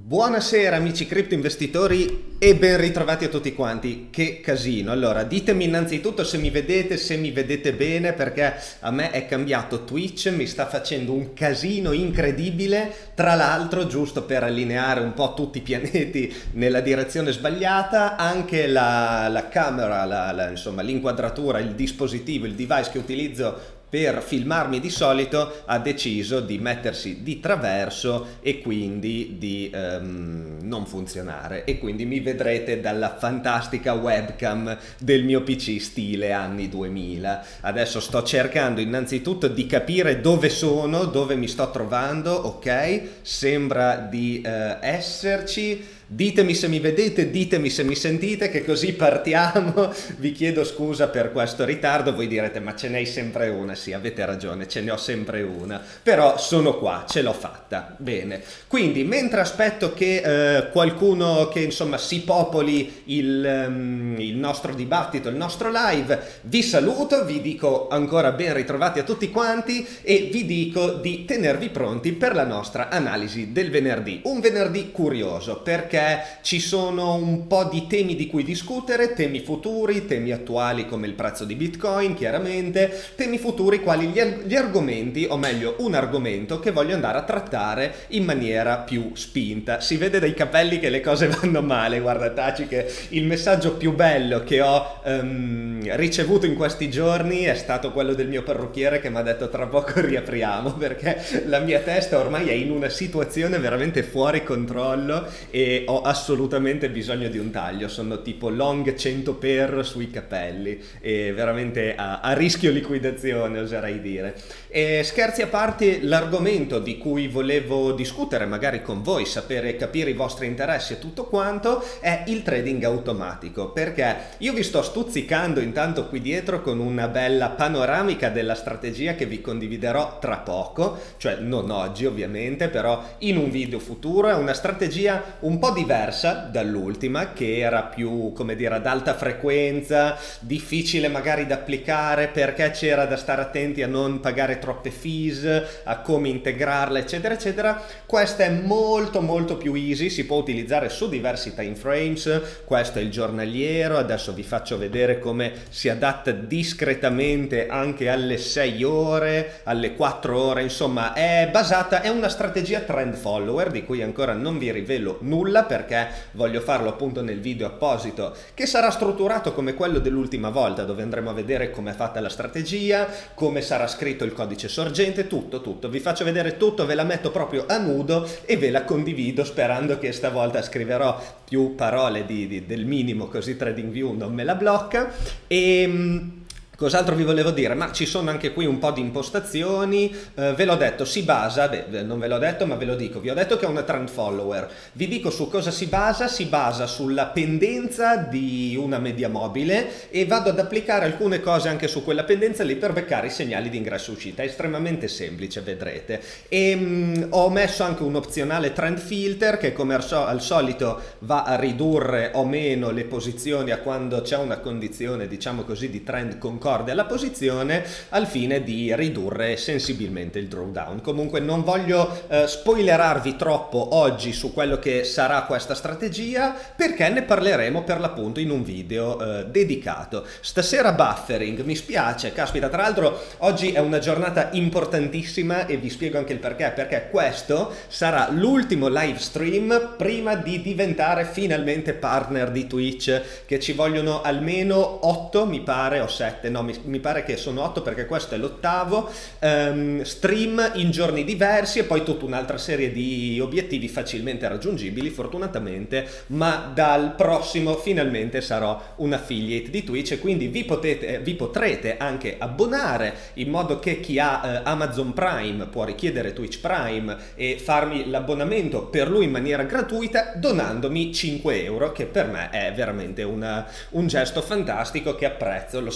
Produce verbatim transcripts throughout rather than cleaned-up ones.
Buonasera amici cripto investitori e ben ritrovati a tutti quanti. Che casino. Allora, ditemi innanzitutto se mi vedete, se mi vedete bene, perché a me è cambiato Twitch, mi sta facendo un casino incredibile. Tra l'altro, giusto per allineare un po' tutti i pianeti nella direzione sbagliata, anche la, la camera, la, la, insomma l'inquadratura, il dispositivo, il device che utilizzo per filmarmi di solito ha deciso di mettersi di traverso e quindi di um, non funzionare, e quindi mi vedrete dalla fantastica webcam del mio P C stile anni duemila. Adesso sto cercando innanzitutto di capire dove sono, dove mi sto trovando. Ok, sembra di uh, esserci. Ditemi se mi vedete, ditemi se mi sentite, che così partiamo. Vi chiedo scusa per questo ritardo. Voi direte, ma ce n'hai sempre una. Sì, avete ragione, ce ne ho sempre una, però sono qua, ce l'ho fatta. Bene, quindi mentre aspetto che eh, qualcuno, che insomma si popoli il, um, il nostro dibattito, il nostro live, vi saluto, vi dico ancora ben ritrovati a tutti quanti e vi dico di tenervi pronti per la nostra analisi del venerdì. Un venerdì curioso, perché ci sono un po' di temi di cui discutere, temi futuri, temi attuali come il prezzo di Bitcoin, chiaramente, temi futuri quali gli, gli argomenti, o meglio un argomento che voglio andare a trattare in maniera più spinta. Si vede dai capelli che le cose vanno male. Guarda Taci, che il messaggio più bello che ho um, ricevuto in questi giorni è stato quello del mio parrucchiere, che mi ha detto tra poco riapriamo, perché la mia testa ormai è in una situazione veramente fuori controllo e ho assolutamente bisogno di un taglio. Sono tipo long cento per sui capelli e veramente a, a rischio liquidazione, oserei dire. E scherzi a parte, l'argomento di cui volevo discutere magari con voi, sapere, capire i vostri interessi e tutto quanto, è il trading automatico, perché io vi sto stuzzicando intanto qui dietro con una bella panoramica della strategia che vi condividerò tra poco, cioè non oggi ovviamente, però in un video futuro. È una strategia un po' diversa dall'ultima, che era più, come dire, ad alta frequenza, difficile magari da applicare perché c'era da stare attenti a non pagare troppe fees, a come integrarla, eccetera eccetera. Questa è molto molto più easy, si può utilizzare su diversi time frames. Questo è il giornaliero, adesso vi faccio vedere come si adatta discretamente anche alle sei ore, alle quattro ore. Insomma, è basata, è una strategia trend follower di cui ancora non vi rivelo nulla, perché voglio farlo appunto nel video apposito, che sarà strutturato come quello dell'ultima volta, dove andremo a vedere come è fatta la strategia, come sarà scritto il codice sorgente, tutto tutto. Vi faccio vedere tutto, ve la metto proprio a nudo e ve la condivido, sperando che stavolta scriverò più parole di, di, del minimo, così TradingView non me la blocca. E cos'altro vi volevo dire? Ma ci sono anche qui un po' di impostazioni. Eh, ve l'ho detto, si basa, beh, non ve l'ho detto ma ve lo dico, vi ho detto che è una trend follower. Vi dico su cosa si basa. Si basa sulla pendenza di una media mobile, e vado ad applicare alcune cose anche su quella pendenza lì per beccare i segnali di ingresso e uscita. È estremamente semplice, vedrete. E mh, ho messo anche un opzionale trend filter, che come al solito va a ridurre o meno le posizioni a quando c'è una condizione, diciamo così, di trend concorde alla posizione, al fine di ridurre sensibilmente il drawdown. Comunque non voglio eh, spoilerarvi troppo oggi su quello che sarà questa strategia, perché ne parleremo per l'appunto in un video eh, dedicato. Stasera buffering, mi spiace, caspita, tra l'altro oggi è una giornata importantissima e vi spiego anche il perché, perché questo sarà l'ultimo live stream prima di diventare finalmente partner di Twitch, che ci vogliono almeno otto, mi pare, o sette, no, mi, mi pare che sono otto, perché questo è l'ottavo um, stream in giorni diversi, e poi tutta un'altra serie di obiettivi facilmente raggiungibili, fortunatamente, ma dal prossimo finalmente sarò un affiliate di Twitch, e quindi vi, potete, vi potrete anche abbonare, in modo che chi ha eh, Amazon Prime può richiedere Twitch Prime e farmi l'abbonamento per lui in maniera gratuita, donandomi cinque euro, che per me è veramente una, un gesto fantastico che apprezzo. Lo sapete, un modo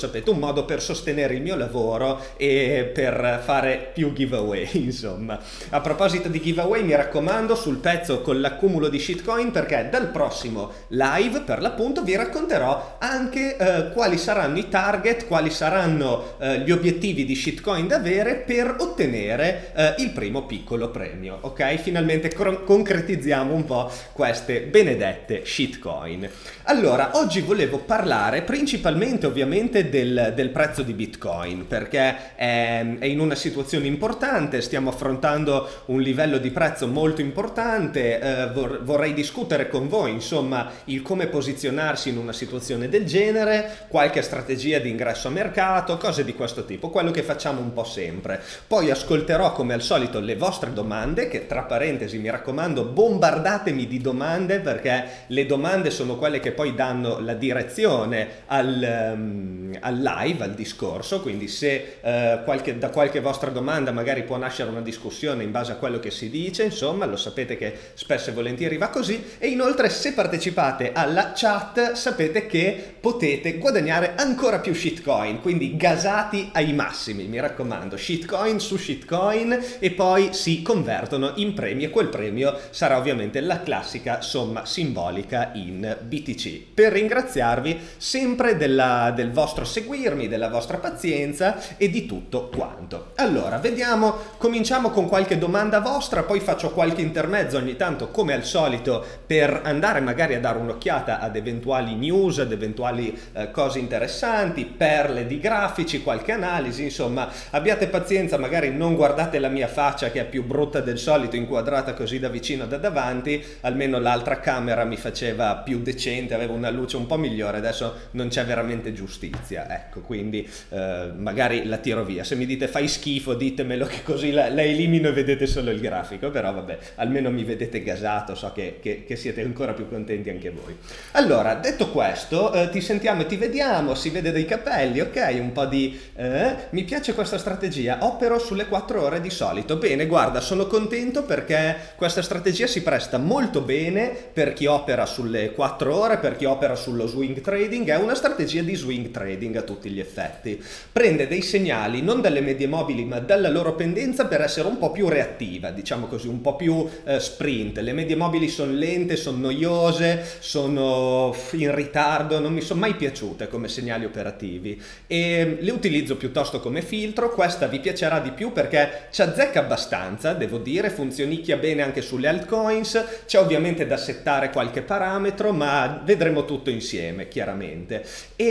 modo per sostenere il mio lavoro e per fare più giveaway, insomma. A proposito di giveaway, mi raccomando, sul pezzo con l'accumulo di shitcoin, perché dal prossimo live, per l'appunto, vi racconterò anche eh, quali saranno i target, quali saranno eh, gli obiettivi di shitcoin da avere per ottenere eh, il primo piccolo premio, ok? Finalmente concretizziamo un po' queste benedette shitcoin. Allora, oggi volevo parlare principalmente ovviamente del, del prezzo di Bitcoin, perché è, è in una situazione importante, stiamo affrontando un livello di prezzo molto importante, eh, vor, vorrei discutere con voi insomma il come posizionarsi in una situazione del genere, qualche strategia di ingresso a mercato, cose di questo tipo, quello che facciamo un po' sempre. Poi ascolterò come al solito le vostre domande, che tra parentesi mi raccomando bombardatemi di domande, perché le domande sono quelle che poi danno la direzione al, um, al live, al discorso, quindi se uh, qualche, da qualche vostra domanda magari può nascere una discussione in base a quello che si dice, insomma lo sapete che spesso e volentieri va così. E inoltre se partecipate alla chat sapete che potete guadagnare ancora più shitcoin, quindi gasati ai massimi, mi raccomando, shitcoin su shitcoin, e poi si convertono in premi e quel premio sarà ovviamente la classica somma simbolica in B T C. Per ringraziarvi sempre della, del vostro seguirmi, della vostra pazienza e di tutto quanto. Allora, vediamo, cominciamo con qualche domanda vostra, poi faccio qualche intermezzo ogni tanto come al solito per andare magari a dare un'occhiata ad eventuali news, ad eventuali eh, cose interessanti, perle di grafici, qualche analisi, insomma abbiate pazienza, magari non guardate la mia faccia che è più brutta del solito inquadrata così da vicino da davanti, almeno l'altra camera mi faceva più decente, aveva una luce un po' migliore, adesso non c'è veramente giustizia, ecco, quindi eh, magari la tiro via. Se mi dite fai schifo ditemelo, che così la, la elimino e vedete solo il grafico, però vabbè, almeno mi vedete gasato, so che, che, che siete ancora più contenti anche voi. Allora, detto questo, eh, ti sentiamo e ti vediamo, si vede dei capelli, ok, un po' di... Eh, mi piace questa strategia, opero sulle quattro ore di solito. Bene, guarda, sono contento perché questa strategia si presta molto bene per chi opera sulle quattro ore, per chi opera sullo swing trading, è una strategia di swing trading a tutti gli effetti. Prende dei segnali non dalle medie mobili ma dalla loro pendenza per essere un po' più reattiva, diciamo così, un po' più eh, sprint. Le medie mobili sono lente, sono noiose, sono in ritardo, non mi sono mai piaciute come segnali operativi e le utilizzo piuttosto come filtro. Questa vi piacerà di più perché ci azzecca abbastanza, devo dire, funzionicchia bene anche sulle altcoins, c'è ovviamente da settare qualche parametro ma vedremo tutto insieme chiaramente.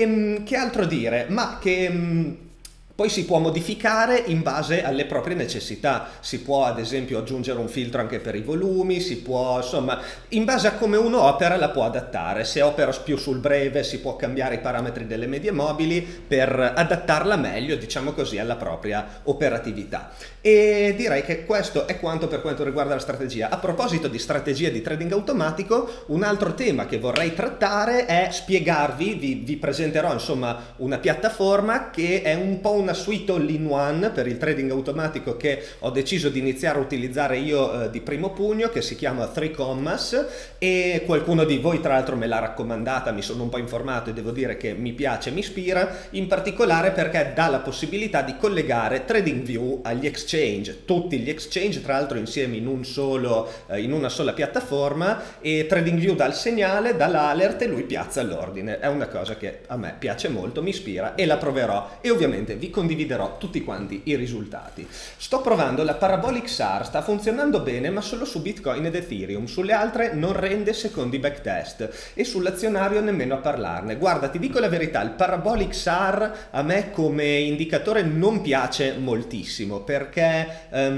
E che altro dire? Ma che... Poi si può modificare in base alle proprie necessità, si può ad esempio aggiungere un filtro anche per i volumi, si può, insomma, in base a come uno opera la può adattare. Se opera più sul breve si può cambiare i parametri delle medie mobili per adattarla meglio, diciamo così, alla propria operatività. E direi che questo è quanto per quanto riguarda la strategia. A proposito di strategia di trading automatico, un altro tema che vorrei trattare è spiegarvi, vi, vi presenterò insomma una piattaforma che è un po' un una suite all-in-one per il trading automatico che ho deciso di iniziare a utilizzare io eh, di primo pugno, che si chiama Three Commas, e qualcuno di voi tra l'altro me l'ha raccomandata, mi sono un po' informato e devo dire che mi piace, mi ispira, in particolare perché dà la possibilità di collegare TradingView agli exchange, tutti gli exchange tra l'altro insieme in, un solo, eh, in una sola piattaforma, e TradingView dà il segnale, dà l'alert e lui piazza l'ordine. È una cosa che a me piace molto, mi ispira e la proverò e ovviamente vi condividerò tutti quanti i risultati. Sto provando la Parabolic S A R, sta funzionando bene ma solo su Bitcoin ed Ethereum, sulle altre non rende secondo i backtest e sull'azionario nemmeno a parlarne. Guarda, ti dico la verità, il Parabolic S A R a me come indicatore non piace moltissimo perché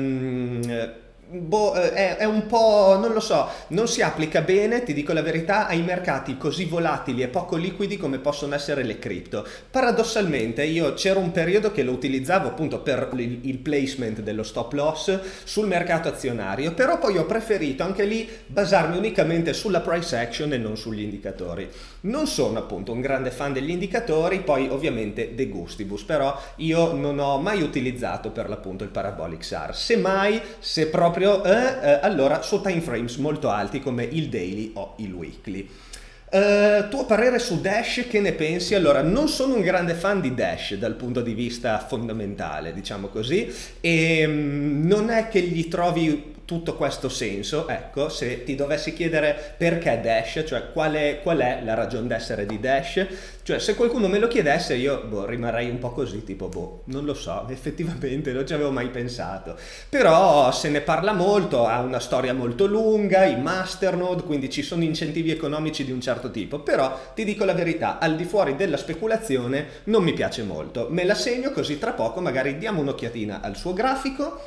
um, Boh, è, è un po', non lo so, non si applica bene, ti dico la verità, ai mercati così volatili e poco liquidi come possono essere le cripto. Paradossalmente io c'era un periodo che lo utilizzavo appunto per il, il placement dello stop loss sul mercato azionario, però poi ho preferito anche lì basarmi unicamente sulla price action e non sugli indicatori. Non sono appunto un grande fan degli indicatori, poi ovviamente de gustibus, però io non ho mai utilizzato per l'appunto il Parabolic S A R, semmai se proprio Eh, eh, allora su time frames molto alti come il daily o il weekly. Uh, tuo parere su Dash, che ne pensi? Allora, non sono un grande fan di Dash dal punto di vista fondamentale, diciamo così, e um, non è che gli trovi tutto questo senso. Ecco, se ti dovessi chiedere perché Dash, cioè qual è, qual è la ragione d'essere di Dash, cioè se qualcuno me lo chiedesse io boh, rimarrei un po' così, tipo boh, non lo so, effettivamente non ci avevo mai pensato, però se ne parla molto, ha una storia molto lunga, i masternode, quindi ci sono incentivi economici di un certo tipo, però ti dico la verità, al di fuori della speculazione non mi piace molto, me la segno così tra poco magari diamo un'occhiatina al suo grafico.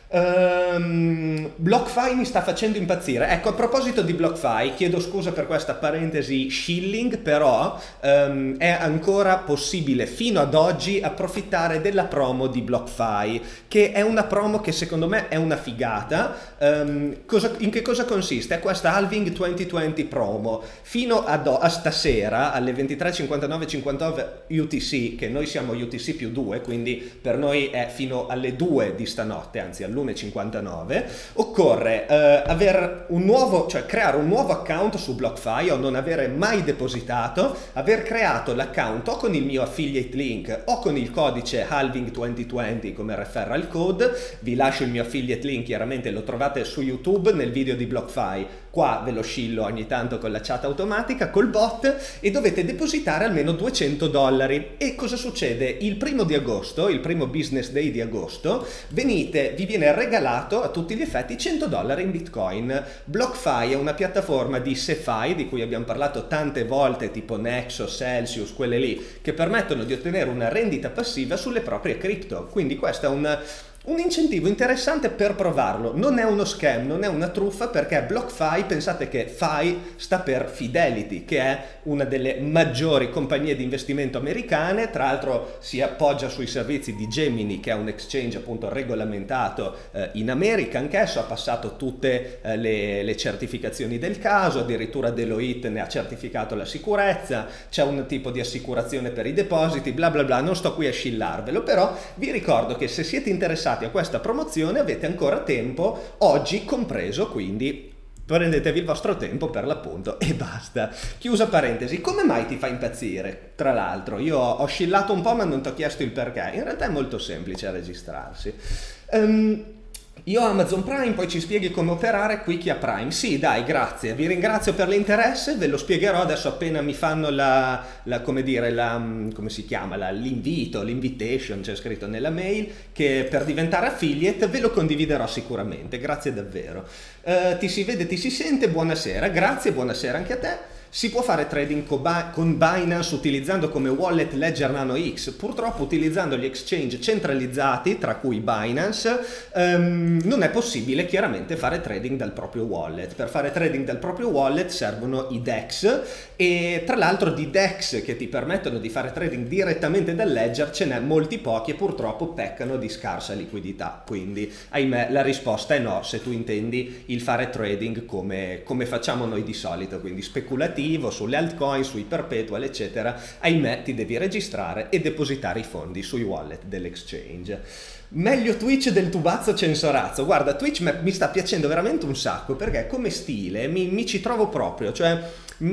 Um, BlockFi mi sta facendo impazzire. Ecco, a proposito di BlockFi, chiedo scusa per questa parentesi shilling, però um, è ancora possibile fino ad oggi approfittare della promo di BlockFi, che è una promo che secondo me è una figata. Um, cosa, in che cosa consiste? È questa Halving duemilaventi promo fino ad, a stasera alle ventitré e cinquantanove cinquantanove U T C, che noi siamo U T C più due, quindi per noi è fino alle due di stanotte, anzi all'una e cinquantanove. Occorre eh, aver un nuovo, cioè creare un nuovo account su BlockFi o non avere mai depositato, aver creato l'account o con il mio affiliate link o con il codice Halving duemilaventi come referral code. Vi lascio il mio affiliate link, chiaramente lo trovate su YouTube nel video di BlockFi, qua ve lo scillo ogni tanto con la chat automatica, col bot, e dovete depositare almeno duecento dollari. E cosa succede? Il primo di agosto, il primo business day di agosto, venite, vi viene regalato a tutti gli effetti cento dollari in Bitcoin. BlockFi è una piattaforma di SeFi di cui abbiamo parlato tante volte, tipo Nexo, Celsius, quelle lì, che permettono di ottenere una rendita passiva sulle proprie cripto. Quindi questo è un Un incentivo interessante per provarlo. Non è uno scam, non è una truffa, perché BlockFi, pensate che Fi sta per Fidelity, che è una delle maggiori compagnie di investimento americane, tra l'altro si appoggia sui servizi di Gemini, che è un exchange appunto regolamentato eh, in America, anch'esso ha passato tutte eh, le, le certificazioni del caso, addirittura Deloitte ne ha certificato la sicurezza, c'è un tipo di assicurazione per i depositi, bla bla bla, non sto qui a scillarvelo, però vi ricordo che se siete interessati a questa promozione avete ancora tempo, oggi compreso, quindi prendetevi il vostro tempo per l'appunto e basta. Chiusa parentesi. Come mai ti fa impazzire? Tra l'altro io ho oscillato un po' ma non ti ho chiesto il perché, in realtà è molto semplice a registrarsi. Um, Io ho Amazon Prime, poi ci spieghi come operare qui chi ha Prime. Sì, dai, grazie, vi ringrazio per l'interesse, ve lo spiegherò adesso appena mi fanno la, la come dire, la, come si chiama, l'invito, l'invitation, c'è scritto nella mail, che per diventare affiliate ve lo condividerò sicuramente, grazie davvero. Uh, ti si vede, ti si sente, buonasera, grazie, buonasera anche a te. Si può fare trading con Binance utilizzando come wallet Ledger Nano X, purtroppo utilizzando gli exchange centralizzati, tra cui Binance, um, non è possibile chiaramente fare trading dal proprio wallet. Per fare trading dal proprio wallet servono i D E X, e tra l'altro di D E X che ti permettono di fare trading direttamente dal Ledger ce n'è molti pochi e purtroppo peccano di scarsa liquidità, quindi ahimè la risposta è no se tu intendi il fare trading come, come facciamo noi di solito, quindi speculativo sulle altcoin, sui perpetual eccetera. Ahimè ti devi registrare e depositare i fondi sui wallet dell'exchange. Meglio Twitch del tubazzo censorazzo. Guarda, Twitch mi sta piacendo veramente un sacco, perché come stile mi, mi ci trovo proprio, cioè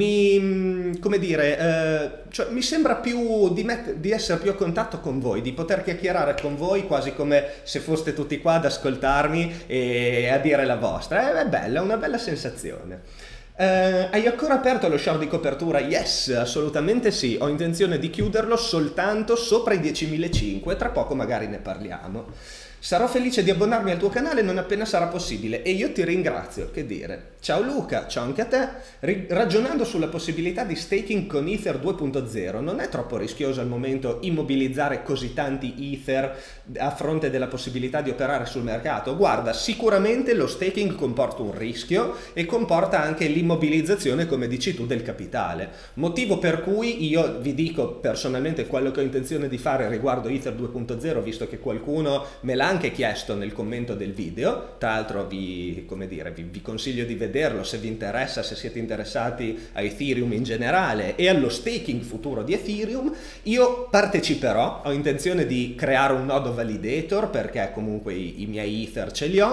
mi, come dire, eh, cioè, mi sembra più di, di essere più a contatto con voi, di poter chiacchierare con voi quasi come se foste tutti qua ad ascoltarmi e a dire la vostra. È, è bella, è una bella sensazione. Uh, hai ancora aperto lo short di copertura? Yes, assolutamente sì, ho intenzione di chiuderlo soltanto sopra i diecimilacinquecento, tra poco magari ne parliamo. Sarò felice di abbonarmi al tuo canale non appena sarà possibile e io ti ringrazio, che dire. Ciao Luca, ciao anche a te. Ri- ragionando sulla possibilità di staking con Ether due punto zero, non è troppo rischioso al momento immobilizzare così tanti Ether a fronte della possibilità di operare sul mercato? Guarda, sicuramente lo staking comporta un rischio e comporta anche l'immobilizzazione, come dici tu, del capitale. Motivo per cui io vi dico personalmente quello che ho intenzione di fare riguardo Ether due punto zero, visto che qualcuno me l'ha anche chiesto nel commento del video. Tra l'altro vi, come dire, vi, vi consiglio di vederlo se vi interessa, se siete interessati a Ethereum in generale e allo staking futuro di Ethereum. Io parteciperò, ho intenzione di creare un nodo validator perché comunque i, i miei Ether ce li ho,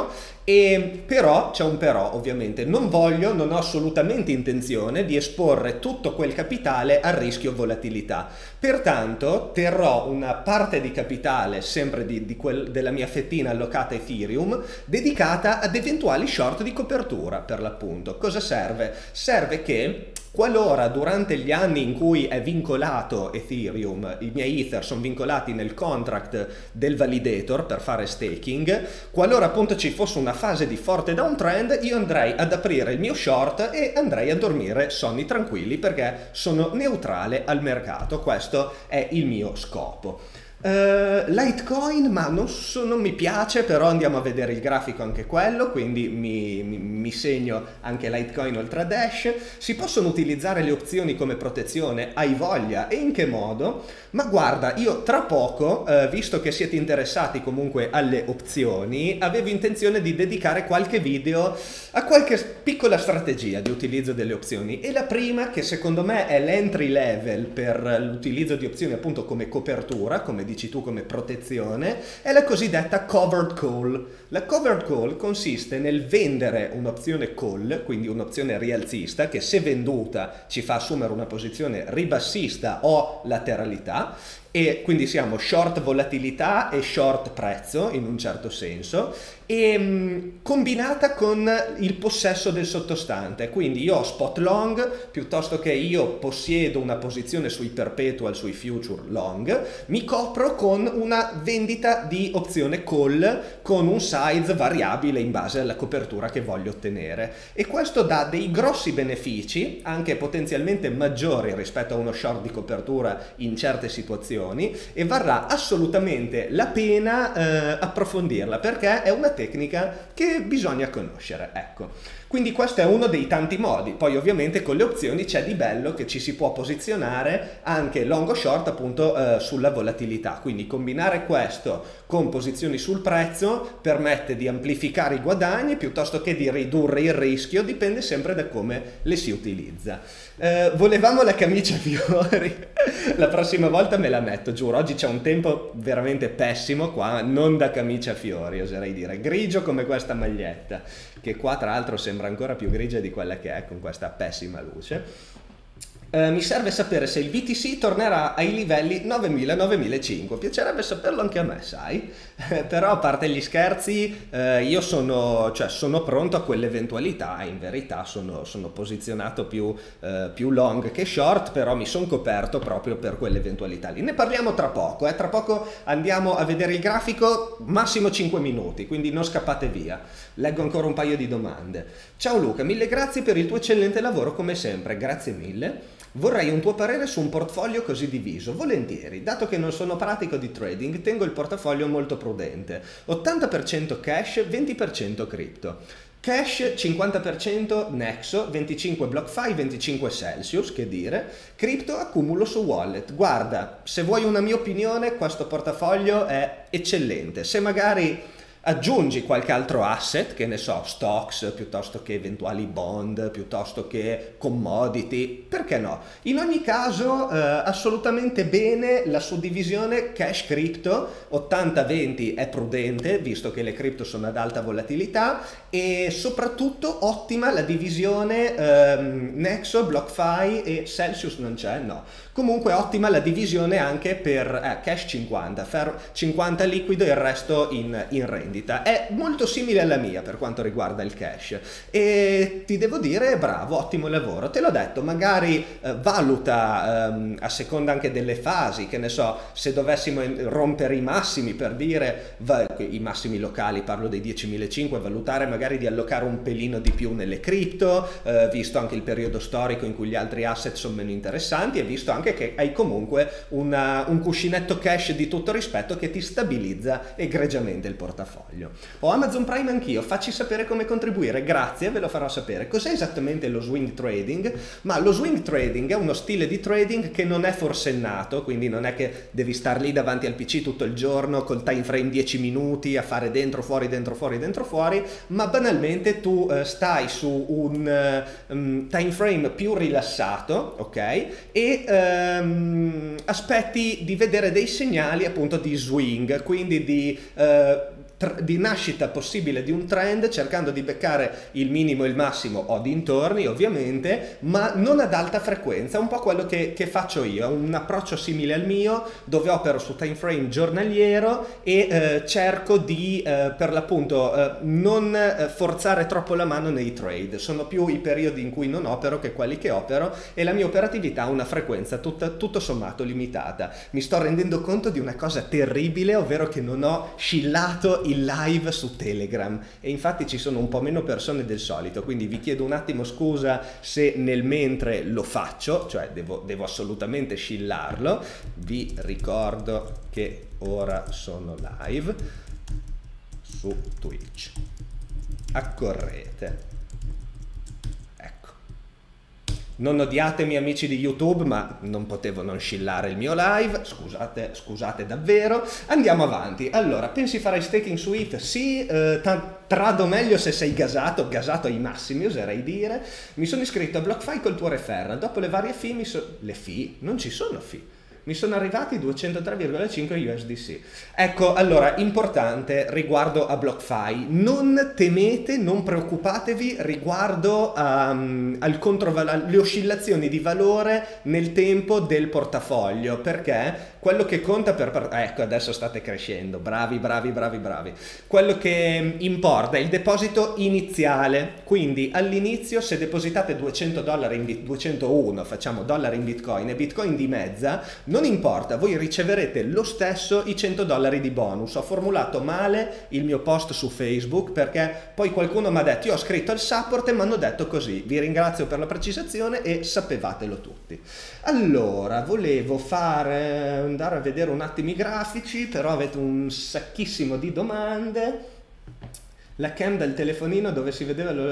E però, c'è un però ovviamente, non voglio, non ho assolutamente intenzione di esporre tutto quel capitale al rischio volatilità. Pertanto terrò una parte di capitale, sempre di, di quel, della mia fettina allocata a Ethereum, dedicata ad eventuali short di copertura, per l'appunto. Cosa serve? Serve che qualora durante gli anni in cui è vincolato Ethereum, i miei Ether sono vincolati nel contract del validator per fare staking, qualora appunto ci fosse una fase di forte downtrend, io andrei ad aprire il mio short e andrei a dormire sonni tranquilli perché sono neutrale al mercato. Questo è il mio scopo. Uh, Litecoin, ma non, so, non mi piace, però andiamo a vedere il grafico anche quello, quindi mi, mi, mi segno anche Litecoin oltre a Dash. Si possono utilizzare le opzioni come protezione? Hai voglia? E in che modo? Ma guarda, io tra poco, uh, visto che siete interessati comunque alle opzioni, avevo intenzione di dedicare qualche video a qualche piccola strategia di utilizzo delle opzioni, e la prima, che secondo me è l'entry level per l'utilizzo di opzioni appunto come copertura, come dici tu, come protezione, è la cosiddetta covered call. La covered call consiste nel vendere un'opzione call, quindi un'opzione rialzista, che se venduta ci fa assumere una posizione ribassista o lateralità, e quindi siamo short volatilità e short prezzo in un certo senso, e mh, combinata con il possesso del sottostante. Quindi io ho spot long, piuttosto che io possiedo una posizione sui perpetual, sui future long, mi copro con una vendita di opzione call con un size variabile in base alla copertura che voglio ottenere, e questo dà dei grossi benefici, anche potenzialmente maggiori rispetto a uno short di copertura in certe situazioni, e varrà assolutamente la pena eh, approfondirla, perché è una tecnica che bisogna conoscere, ecco. Quindi questo è uno dei tanti modi. Poi ovviamente con le opzioni c'è di bello che ci si può posizionare anche long o short appunto eh, sulla volatilità, quindi combinare questo con posizioni sul prezzo permette di amplificare i guadagni piuttosto che di ridurre il rischio, dipende sempre da come le si utilizza. Eh, volevamo la camicia a fiori, la prossima volta me la metto, giuro. Oggi c'è un tempo veramente pessimo qua, non da camicia a fiori, oserei dire, grigio come questa maglietta, che qua tra l'altro sembra ancora più grigia di quella che è con questa pessima luce. Uh, mi serve sapere se il B T C tornerà ai livelli novemila novemilacinquecento. Piacerebbe saperlo anche a me, sai? Però a parte gli scherzi, uh, io sono, cioè, sono pronto a quell'eventualità. In verità sono, sono posizionato più, uh, più long che short, però mi sono coperto proprio per quell'eventualità lì. Ne parliamo tra poco, eh? Tra poco andiamo a vedere il grafico, massimo cinque minuti, quindi non scappate via. Leggo ancora un paio di domande. Ciao Luca, mille grazie per il tuo eccellente lavoro come sempre, grazie mille. Vorrei un tuo parere su un portfolio così diviso. Volentieri, dato che non sono pratico di trading, tengo il portafoglio molto prudente. ottanta per cento cash, venti per cento cripto. Cash cinquanta per cento Nexo, venticinque BlockFi, venticinque Celsius, che dire. Cripto accumulo su wallet. Guarda, se vuoi una mia opinione, questo portafoglio è eccellente. Se magari aggiungi qualche altro asset, che ne so, stocks, piuttosto che eventuali bond, piuttosto che commodity, perché no? In ogni caso eh, assolutamente bene la suddivisione cash crypto, ottanta venti è prudente, visto che le cripto sono ad alta volatilità, e soprattutto ottima la divisione ehm, Nexo, BlockFi e Celsius non c'è, no. Comunque ottima la divisione anche per eh, cash cinquanta, ferro cinquanta liquido e il resto in, in rendita. È molto simile alla mia per quanto riguarda il cash, e ti devo dire bravo, ottimo lavoro. Te l'ho detto, magari eh, valuta ehm, a seconda anche delle fasi, che ne so, se dovessimo rompere i massimi, per dire i massimi locali, parlo dei diecimilacinquecento, valutare magari di allocare un pelino di più nelle cripto, eh, visto anche il periodo storico in cui gli altri asset sono meno interessanti, e visto anche che hai comunque una, un cuscinetto cash di tutto rispetto che ti stabilizza egregiamente il portafoglio. Ho Amazon Prime anch'io, facci sapere come contribuire, grazie, ve lo farò sapere. Cos'è esattamente lo swing trading? Ma lo swing trading è uno stile di trading che non è forsennato, quindi non è che devi star lì davanti al P C tutto il giorno col time frame dieci minuti a fare dentro fuori dentro fuori dentro fuori, ma banalmente tu uh, stai su un uh, um, time frame più rilassato, ok? E uh, aspetti di vedere dei segnali appunto di swing, quindi di uh, di nascita possibile di un trend, cercando di beccare il minimo e il massimo o dintorni ovviamente, ma non ad alta frequenza, un po' quello che, che faccio io, un approccio simile al mio, dove opero su time frame giornaliero e eh, cerco di eh, per l'appunto eh, non eh, forzare troppo la mano nei trade. Sono più i periodi in cui non opero che quelli che opero, e la mia operatività ha una frequenza tutta, tutto sommato limitata. Mi sto rendendo conto di una cosa terribile, ovvero che non ho scillato il live su Telegram, e infatti ci sono un po' meno persone del solito, quindi vi chiedo un attimo scusa se nel mentre lo faccio, cioè devo, devo assolutamente scillarlo. Vi ricordo che ora sono live su Twitch, accorrete. Non odiatemi amici di YouTube, ma non potevo non scillare il mio live, scusate, scusate davvero. Andiamo avanti. Allora, pensi farai staking su E T H? Sì, eh, trado meglio se sei gasato, gasato ai massimi oserei dire. Mi sono iscritto a BlockFi col tuo referral, dopo le varie fee mi so... Le fee? Non ci sono fee. Mi sono arrivati duecentotré virgola cinque U S D C. Ecco, allora, importante riguardo a BlockFi, non temete, non preoccupatevi riguardo um, al alle oscillazioni di valore nel tempo del portafoglio, perché quello che conta per... Ecco, adesso state crescendo, bravi, bravi, bravi, bravi. Quello che importa è il deposito iniziale, quindi all'inizio se depositate duecento dollari in bit, duecentouno, facciamo dollari in Bitcoin e Bitcoin dimezza, non importa, voi riceverete lo stesso i cento dollari di bonus. Ho formulato male il mio post su Facebook perché poi qualcuno mi ha detto, io ho scritto al support e mi hanno detto così, vi ringrazio per la precisazione e sapevatelo tutti. Allora, volevo fare, andare a vedere un attimo i grafici, però avete un sacchissimo di domande. La cam del telefonino dove si vedeva lo,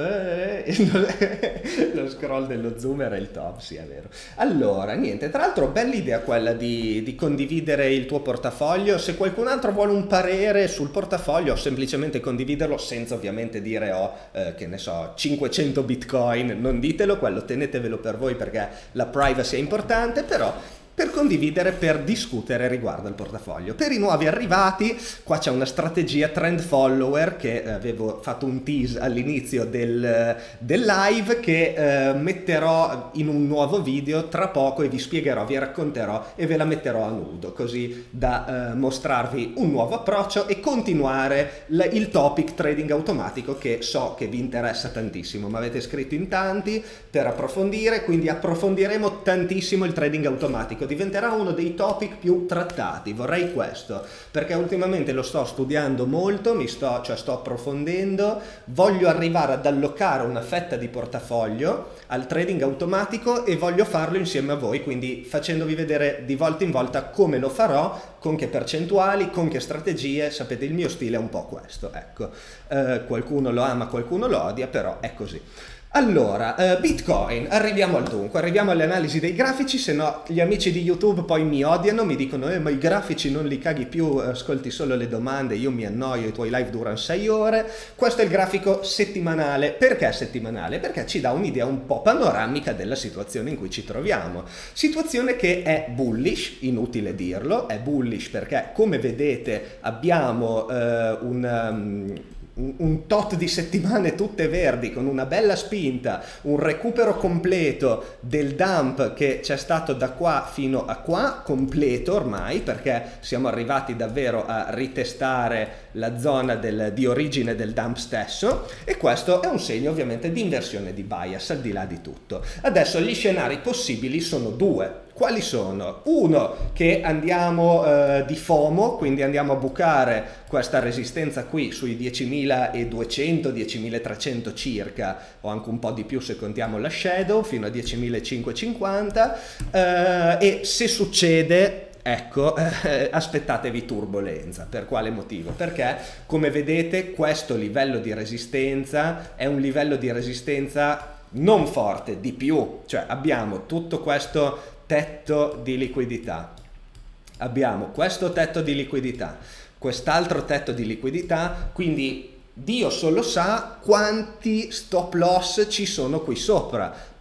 lo scroll dello zoom era il top, sì è vero. Allora, niente, tra l'altro bella idea quella di, di condividere il tuo portafoglio. Se qualcun altro vuole un parere sul portafoglio, o semplicemente condividerlo senza ovviamente dire ho, eh, che ne so, cinquecento bitcoin, non ditelo, quello tenetevelo per voi perché la privacy è importante, però... per condividere, per discutere riguardo al portafoglio. Per i nuovi arrivati, qua c'è una strategia trend follower che avevo fatto un tease all'inizio del, del live, che eh, metterò in un nuovo video tra poco e vi spiegherò, vi racconterò e ve la metterò a nudo, così da eh, mostrarvi un nuovo approccio e continuare l- il topic trading automatico, che so che vi interessa tantissimo, mi avete scritto in tanti per approfondire, quindi approfondiremo tantissimo il trading automatico. Diventerà uno dei topic più trattati, vorrei questo, perché ultimamente lo sto studiando molto, mi sto, cioè sto approfondendo, voglio arrivare ad allocare una fetta di portafoglio al trading automatico e voglio farlo insieme a voi, quindi facendovi vedere di volta in volta come lo farò, con che percentuali, con che strategie. Sapete, il mio stile è un po' questo, ecco, eh, qualcuno lo ama, qualcuno lo odia, però è così. Allora, uh, Bitcoin, arriviamo al dunque, arriviamo alle analisi dei grafici, se no gli amici di YouTube poi mi odiano, mi dicono eh, ma i grafici non li caghi più, ascolti solo le domande, io mi annoio, i tuoi live durano sei ore. Questo è il grafico settimanale. Perché settimanale? Perché ci dà un'idea un po' panoramica della situazione in cui ci troviamo. Situazione che è bullish, inutile dirlo, è bullish perché come vedete abbiamo uh, un... Um, un tot di settimane tutte verdi con una bella spinta, un recupero completo del dump che c'è stato da qua fino a qua, completo ormai, perché siamo arrivati davvero a ritestare la zona del, di origine del dump stesso, e questo è un segno ovviamente di inversione di bias al di là di tutto. Adesso gli scenari possibili sono due. Quali sono? Uno, che andiamo eh, di FOMO, quindi andiamo a bucare questa resistenza qui sui diecimiladuecento diecimilatrecento circa, o anche un po' di più se contiamo la shadow, fino a diecimilacinquecentocinquanta, eh, e se succede... Ecco, eh, aspettatevi turbolenza. Per quale motivo? Perché, come vedete, questo livello di resistenza è un livello di resistenza non forte, di più. Cioè abbiamo tutto questo tetto di liquidità, abbiamo questo tetto di liquidità, quest'altro tetto di liquidità, quindi Dio solo sa quanti stop loss ci sono qui sopra.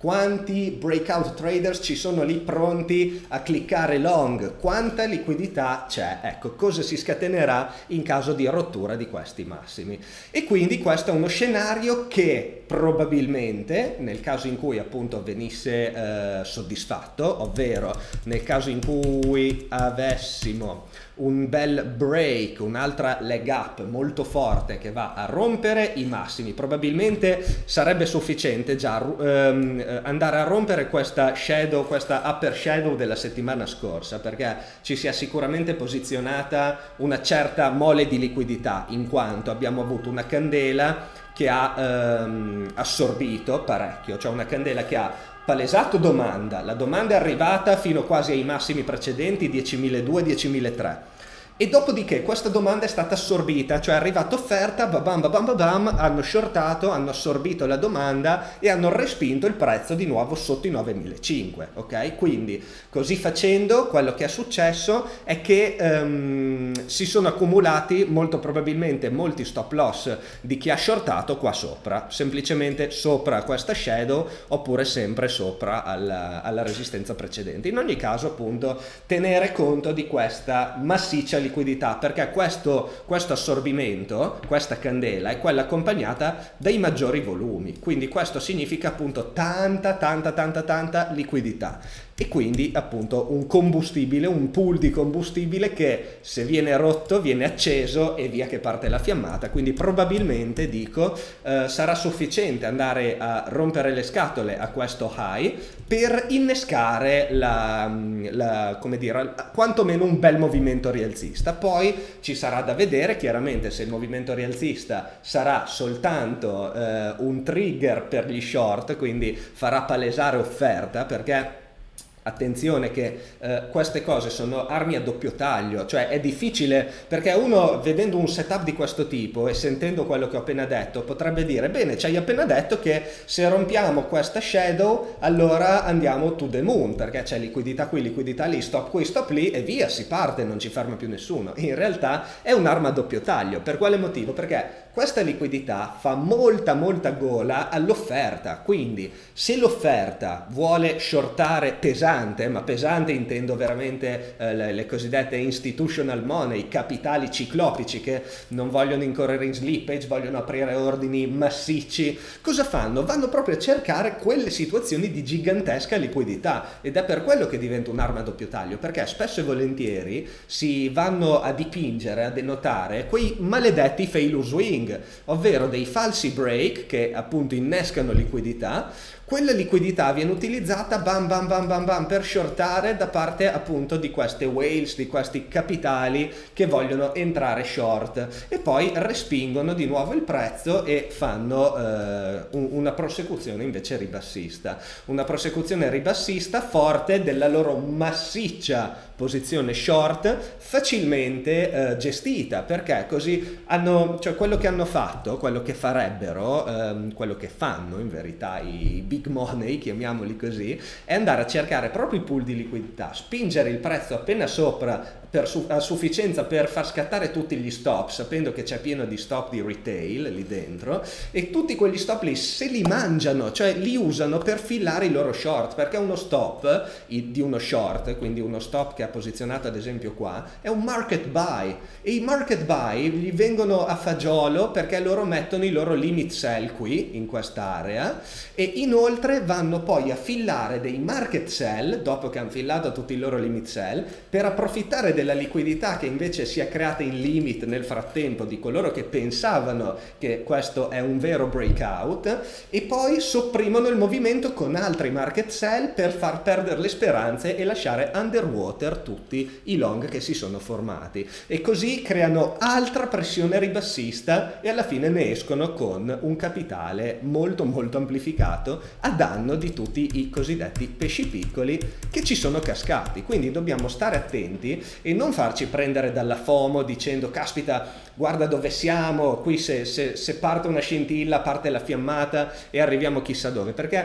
quanti breakout traders ci sono lì pronti a cliccare long, quanta liquidità c'è, ecco cosa si scatenerà in caso di rottura di questi massimi. E quindi questo è uno scenario che probabilmente nel caso in cui appunto venisse eh, soddisfatto, ovvero nel caso in cui avessimo un bel break, un'altra leg up molto forte che va a rompere i massimi, probabilmente sarebbe sufficiente già ehm, andare a rompere questa shadow, questa upper shadow della settimana scorsa, perché ci si è sicuramente posizionata una certa mole di liquidità, in quanto abbiamo avuto una candela che ha ehm, assorbito parecchio, cioè una candela che ha palesato domanda, la domanda è arrivata fino quasi ai massimi precedenti, diecimiladuecento, diecimilatrecento, e dopodiché questa domanda è stata assorbita, cioè è arrivata offerta, babam babam babam, hanno shortato, hanno assorbito la domanda e hanno respinto il prezzo di nuovo sotto i novemilacinquecento, ok? Quindi così facendo quello che è successo è che um, si sono accumulati molto probabilmente molti stop loss di chi ha shortato qua sopra, semplicemente sopra questa shadow oppure sempre sopra alla, alla resistenza precedente. In ogni caso appunto tenere conto di questa massiccia liquidità, perché questo, questo assorbimento, questa candela è quella accompagnata dai maggiori volumi, quindi questo significa appunto tanta tanta tanta tanta liquidità e quindi appunto un combustibile, un pool di combustibile che se viene rotto viene acceso e via che parte la fiammata. Quindi probabilmente dico eh, sarà sufficiente andare a rompere le scatole a questo high per innescare la, la come dire, quantomeno un bel movimento rialzista. Poi ci sarà da vedere chiaramente se il movimento rialzista sarà soltanto eh, un trigger per gli short, quindi farà palesare offerta, perché attenzione che eh, queste cose sono armi a doppio taglio, cioè è difficile, perché uno vedendo un setup di questo tipo e sentendo quello che ho appena detto potrebbe dire bene, ci hai appena detto che se rompiamo questa shadow allora andiamo to the moon, perché c'è liquidità qui, liquidità lì, stop qui, stop lì e via, si parte, non ci ferma più nessuno. In realtà è un'arma a doppio taglio. Per quale motivo? Perché questa liquidità fa molta molta gola all'offerta, quindi se l'offerta vuole shortare pesante, ma pesante intendo veramente eh, le, le cosiddette institutional money, capitali ciclopici che non vogliono incorrere in slippage, vogliono aprire ordini massicci, cosa fanno? Vanno proprio a cercare quelle situazioni di gigantesca liquidità, ed è per quello che diventa un'arma a doppio taglio, perché spesso e volentieri si vanno a dipingere, a denotare quei maledetti failure swing, ovvero dei falsi break che appunto innescano liquidità. Quella liquidità viene utilizzata bam bam bam bam bam per shortare da parte appunto di queste whales, di questi capitali che vogliono entrare short e poi respingono di nuovo il prezzo e fanno eh, un, una prosecuzione invece ribassista, una prosecuzione ribassista forte della loro massiccia posizione short, facilmente eh, gestita, perché così hanno, cioè quello che hanno fatto, quello che farebbero, ehm, quello che fanno in verità i big money, chiamiamoli così, è andare a cercare proprio i pool di liquidità, spingere il prezzo appena sopra per su a sufficienza per far scattare tutti gli stop, sapendo che c'è pieno di stop di retail lì dentro, e tutti quegli stop lì se li mangiano, cioè li usano per fillare i loro short, perché uno stop di uno short, quindi uno stop che ha posizionato ad esempio qua, è un market buy, e i market buy gli vengono a fagiolo perché loro mettono i loro limit sell qui in quest'area e inoltre vanno poi a fillare dei market sell dopo che hanno fillato tutti i loro limit sell per approfittare della liquidità che invece si è creata in limit nel frattempo di coloro che pensavano che questo è un vero breakout, e poi sopprimono il movimento con altri market sell per far perdere le speranze e lasciare underwater tutti i long che si sono formati, e così creano altra pressione ribassista e alla fine ne escono con un capitale molto molto amplificato a danno di tutti i cosiddetti pesci piccoli che ci sono cascati. Quindi dobbiamo stare attenti e non farci prendere dalla FOMO dicendo caspita guarda dove siamo, qui se, se, se parte una scintilla parte la fiammata e arriviamo chissà dove, perché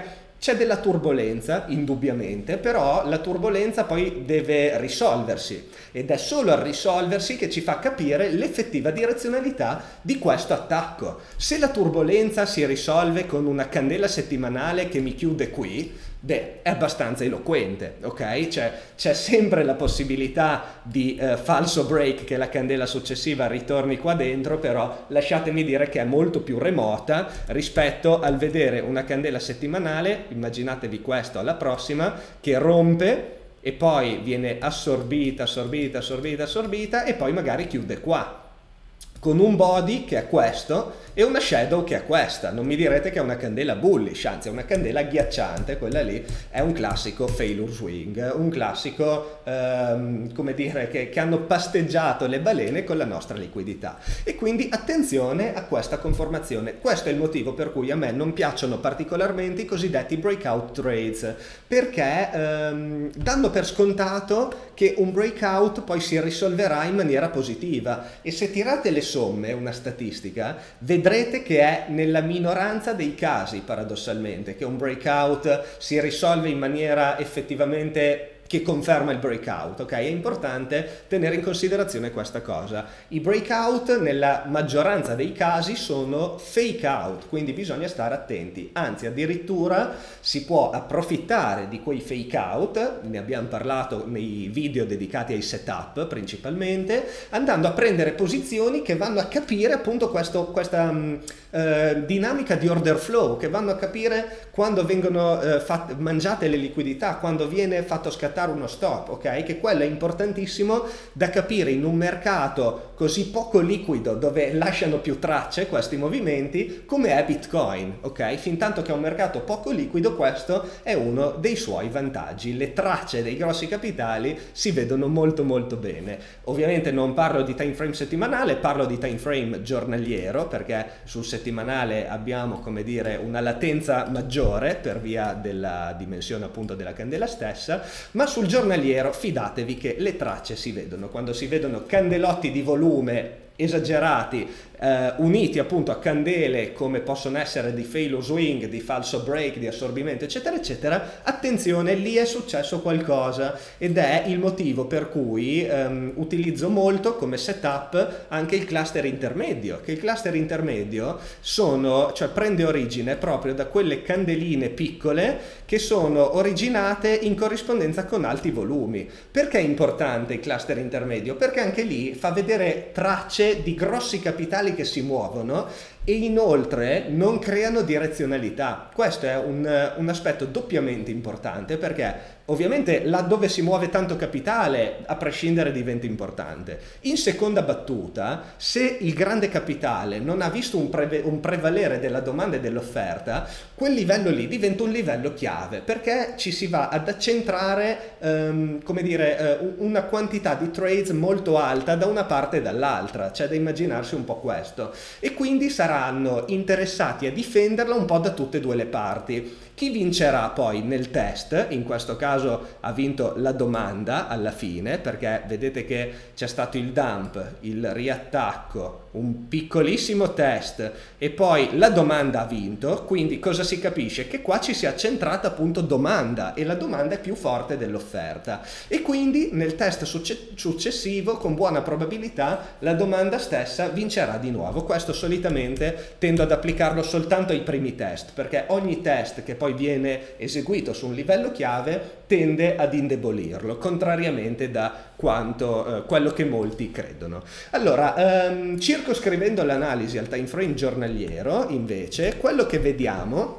c'è della turbolenza, indubbiamente, però la turbolenza poi deve risolversi ed è solo al risolversi che ci fa capire l'effettiva direzionalità di questo attacco. Se la turbolenza si risolve con una candela settimanale che mi chiude qui, beh, è abbastanza eloquente, ok? C'è, c'è sempre la possibilità di eh, falso break, che la candela successiva ritorni qua dentro, però lasciatemi dire che è molto più remota rispetto al vedere una candela settimanale, immaginatevi questo alla prossima, che rompe e poi viene assorbita, assorbita, assorbita, assorbita e poi magari chiude qua, con un body che è questo e una shadow che è questa. Non mi direte che è una candela bullish, anzi è una candela agghiacciante, quella lì è un classico failure swing, un classico, ehm, come dire, che, che hanno pasteggiato le balene con la nostra liquidità. E quindi attenzione a questa conformazione. Questo è il motivo per cui a me non piacciono particolarmente i cosiddetti breakout trades, perché ehm, danno per scontato che un breakout poi si risolverà in maniera positiva, e se tirate le somme, una statistica, vedrete che è nella minoranza dei casi, paradossalmente, che un breakout si risolve in maniera effettivamente che conferma il breakout, ok? È importante tenere in considerazione questa cosa. I breakout nella maggioranza dei casi sono fake out, quindi bisogna stare attenti, anzi addirittura si può approfittare di quei fake out, ne abbiamo parlato nei video dedicati ai setup principalmente, andando a prendere posizioni che vanno a capire appunto questo, questa mh, eh, dinamica di order flow, che vanno a capire quando vengono eh, fat- mangiate le liquidità, quando viene fatto scattare uno stop, ok? Che quello è importantissimo da capire in un mercato così poco liquido, dove lasciano più tracce questi movimenti, come è Bitcoin, ok? Fintanto che è un mercato poco liquido, questo è uno dei suoi vantaggi. Le tracce dei grossi capitali si vedono molto molto bene. Ovviamente non parlo di time frame settimanale, parlo di time frame giornaliero, perché sul settimanale abbiamo, come dire, una latenza maggiore per via della dimensione appunto della candela stessa, ma sul giornaliero fidatevi che le tracce si vedono. Quando si vedono candelotti di volume esagerati, eh, uniti appunto a candele come possono essere di failure swing, di falso break, di assorbimento eccetera eccetera, attenzione, lì è successo qualcosa, ed è il motivo per cui ehm, utilizzo molto come setup anche il cluster intermedio, che il cluster intermedio sono, cioè prende origine proprio da quelle candeline piccole che sono originate in corrispondenza con alti volumi. Perché è importante il cluster intermedio? Perché anche lì fa vedere tracce di grossi capitali che si muovono e inoltre non creano direzionalità. Questo è un, un aspetto doppiamente importante, perché ovviamente laddove si muove tanto capitale, a prescindere, diventa importante. In seconda battuta, se il grande capitale non ha visto un, preve- un prevalere della domanda e dell'offerta, quel livello lì diventa un livello chiave, perché ci si va ad accentrare ehm, come dire, eh, una quantità di trades molto alta da una parte e dall'altra. C'è da immaginarsi un po' questo, e quindi saranno interessati a difenderla un po' da tutte e due le parti. Chi vincerà poi nel test? In questo caso ha vinto la domanda alla fine, perché vedete che c'è stato il dump, il riattacco, un piccolissimo test e poi la domanda ha vinto. Quindi cosa si capisce? Che qua ci si è accentrata appunto domanda, e la domanda è più forte dell'offerta, e quindi nel test succe- successivo con buona probabilità la domanda stessa vincerà di nuovo. Questo solitamente tendo ad applicarlo soltanto ai primi test, perché ogni test che poi viene eseguito su un livello chiave tende ad indebolirlo, contrariamente da quanto eh, quello che molti credono. Allora, ehm, circoscrivendo l'analisi al time frame giornaliero, invece, quello che vediamo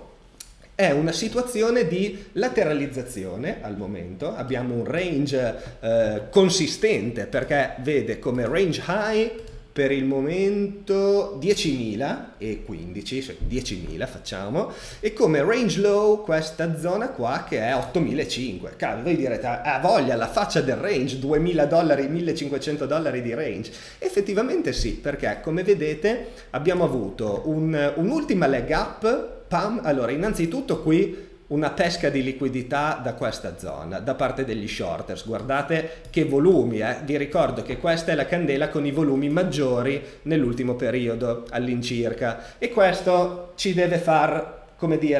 è una situazione di lateralizzazione al momento. Abbiamo un range eh, consistente, perché vede come range high per il momento diecimila e quindici, cioè diecimila facciamo, e come range low questa zona qua che è ottomilacinquecento. Cavolo, voi direte, ah voglia, la faccia del range, duemila dollari, millecinquecento dollari di range. Effettivamente sì, perché come vedete abbiamo avuto un, un'ultima leg up, pam. Allora, innanzitutto qui una pesca di liquidità da questa zona da parte degli shorters. Guardate che volumi, eh. Vi ricordo che questa è la candela con i volumi maggiori nell'ultimo periodo all'incirca, e questo ci deve far, come dire,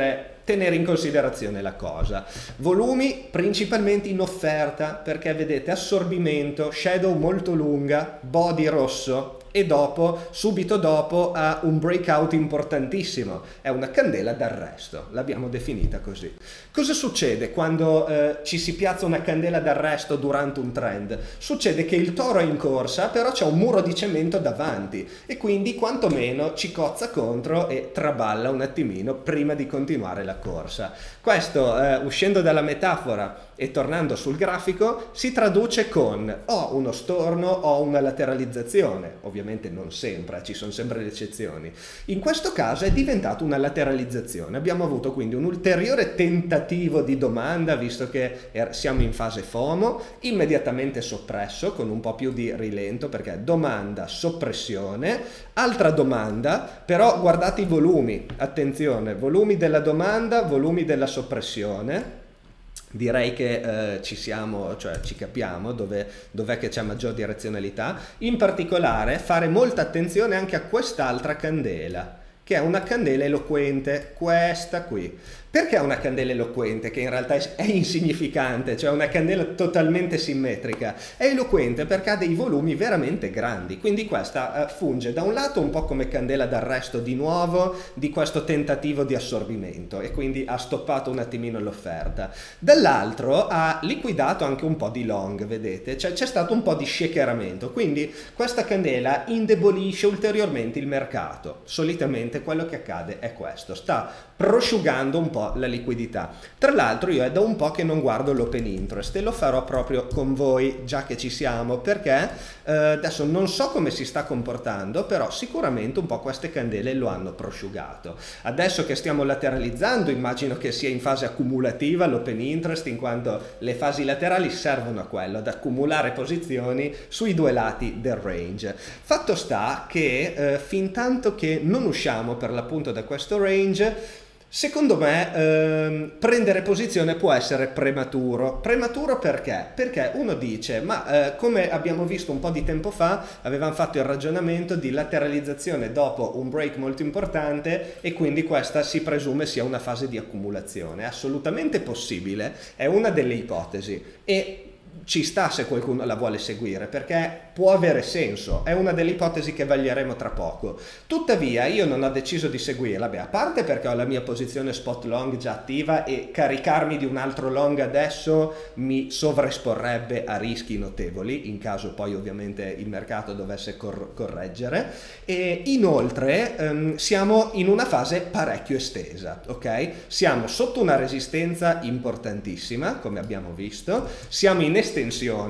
tenere in considerazione la cosa. Volumi principalmente in offerta, perché vedete assorbimento, shadow molto lunga, body rosso, e dopo, subito dopo, ha un breakout importantissimo. È una candela d'arresto, l'abbiamo definita così. Cosa succede quando eh, ci si piazza una candela d'arresto durante un trend? Succede che il toro è in corsa, però c'è un muro di cemento davanti e quindi quantomeno ci cozza contro e traballa un attimino prima di continuare la corsa. Questo, eh, uscendo dalla metafora e tornando sul grafico, si traduce con o uno storno o una lateralizzazione. Ovviamente non sempre, ci sono sempre le eccezioni. In questo caso è diventato una lateralizzazione. Abbiamo avuto quindi un ulteriore tentativo di domanda, visto che siamo in fase FOMO, immediatamente soppresso con un po' più di rilento, perché domanda, soppressione, altra domanda, però guardate i volumi, attenzione, volumi della domanda, volumi della soppressione. Direi che eh, ci siamo, cioè ci capiamo dove, dov'è che c'è maggior direzionalità. In particolare fare molta attenzione anche a quest'altra candela, che è una candela eloquente, questa qui. Perché è una candela eloquente, che in realtà è insignificante, cioè una candela totalmente simmetrica? È eloquente perché ha dei volumi veramente grandi, quindi questa funge da un lato un po' come candela d'arresto di nuovo di questo tentativo di assorbimento e quindi ha stoppato un attimino l'offerta. Dall'altro ha liquidato anche un po' di long, vedete? Cioè c'è stato un po' di shakeramento, quindi questa candela indebolisce ulteriormente il mercato. Solitamente quello che accade è questo, sta prosciugando un po' la liquidità. Tra l'altro io è da un po' che non guardo l'open interest e lo farò proprio con voi già che ci siamo, perché eh, adesso non so come si sta comportando, però sicuramente un po' queste candele lo hanno prosciugato. Adesso che stiamo lateralizzando immagino che sia in fase accumulativa l'open interest, in quanto le fasi laterali servono a quello, ad accumulare posizioni sui due lati del range. Fatto sta che eh, fin tanto che non usciamo per l'appunto da questo range, secondo me ehm, prendere posizione può essere prematuro. Prematuro perché? Perché uno dice, ma eh, come abbiamo visto un po' di tempo fa, avevamo fatto il ragionamento di lateralizzazione dopo un break molto importante e quindi questa si presume sia una fase di accumulazione. È assolutamente possibile, è una delle ipotesi e ci sta se qualcuno la vuole seguire, perché può avere senso, è una delle ipotesi che vaglieremo tra poco. Tuttavia io non ho deciso di seguirla, beh, a parte perché ho la mia posizione spot long già attiva e caricarmi di un altro long adesso mi sovraesporrebbe a rischi notevoli, in caso poi ovviamente il mercato dovesse cor correggere, e inoltre ehm, siamo in una fase parecchio estesa, ok? Siamo sotto una resistenza importantissima, come abbiamo visto, siamo in estensione,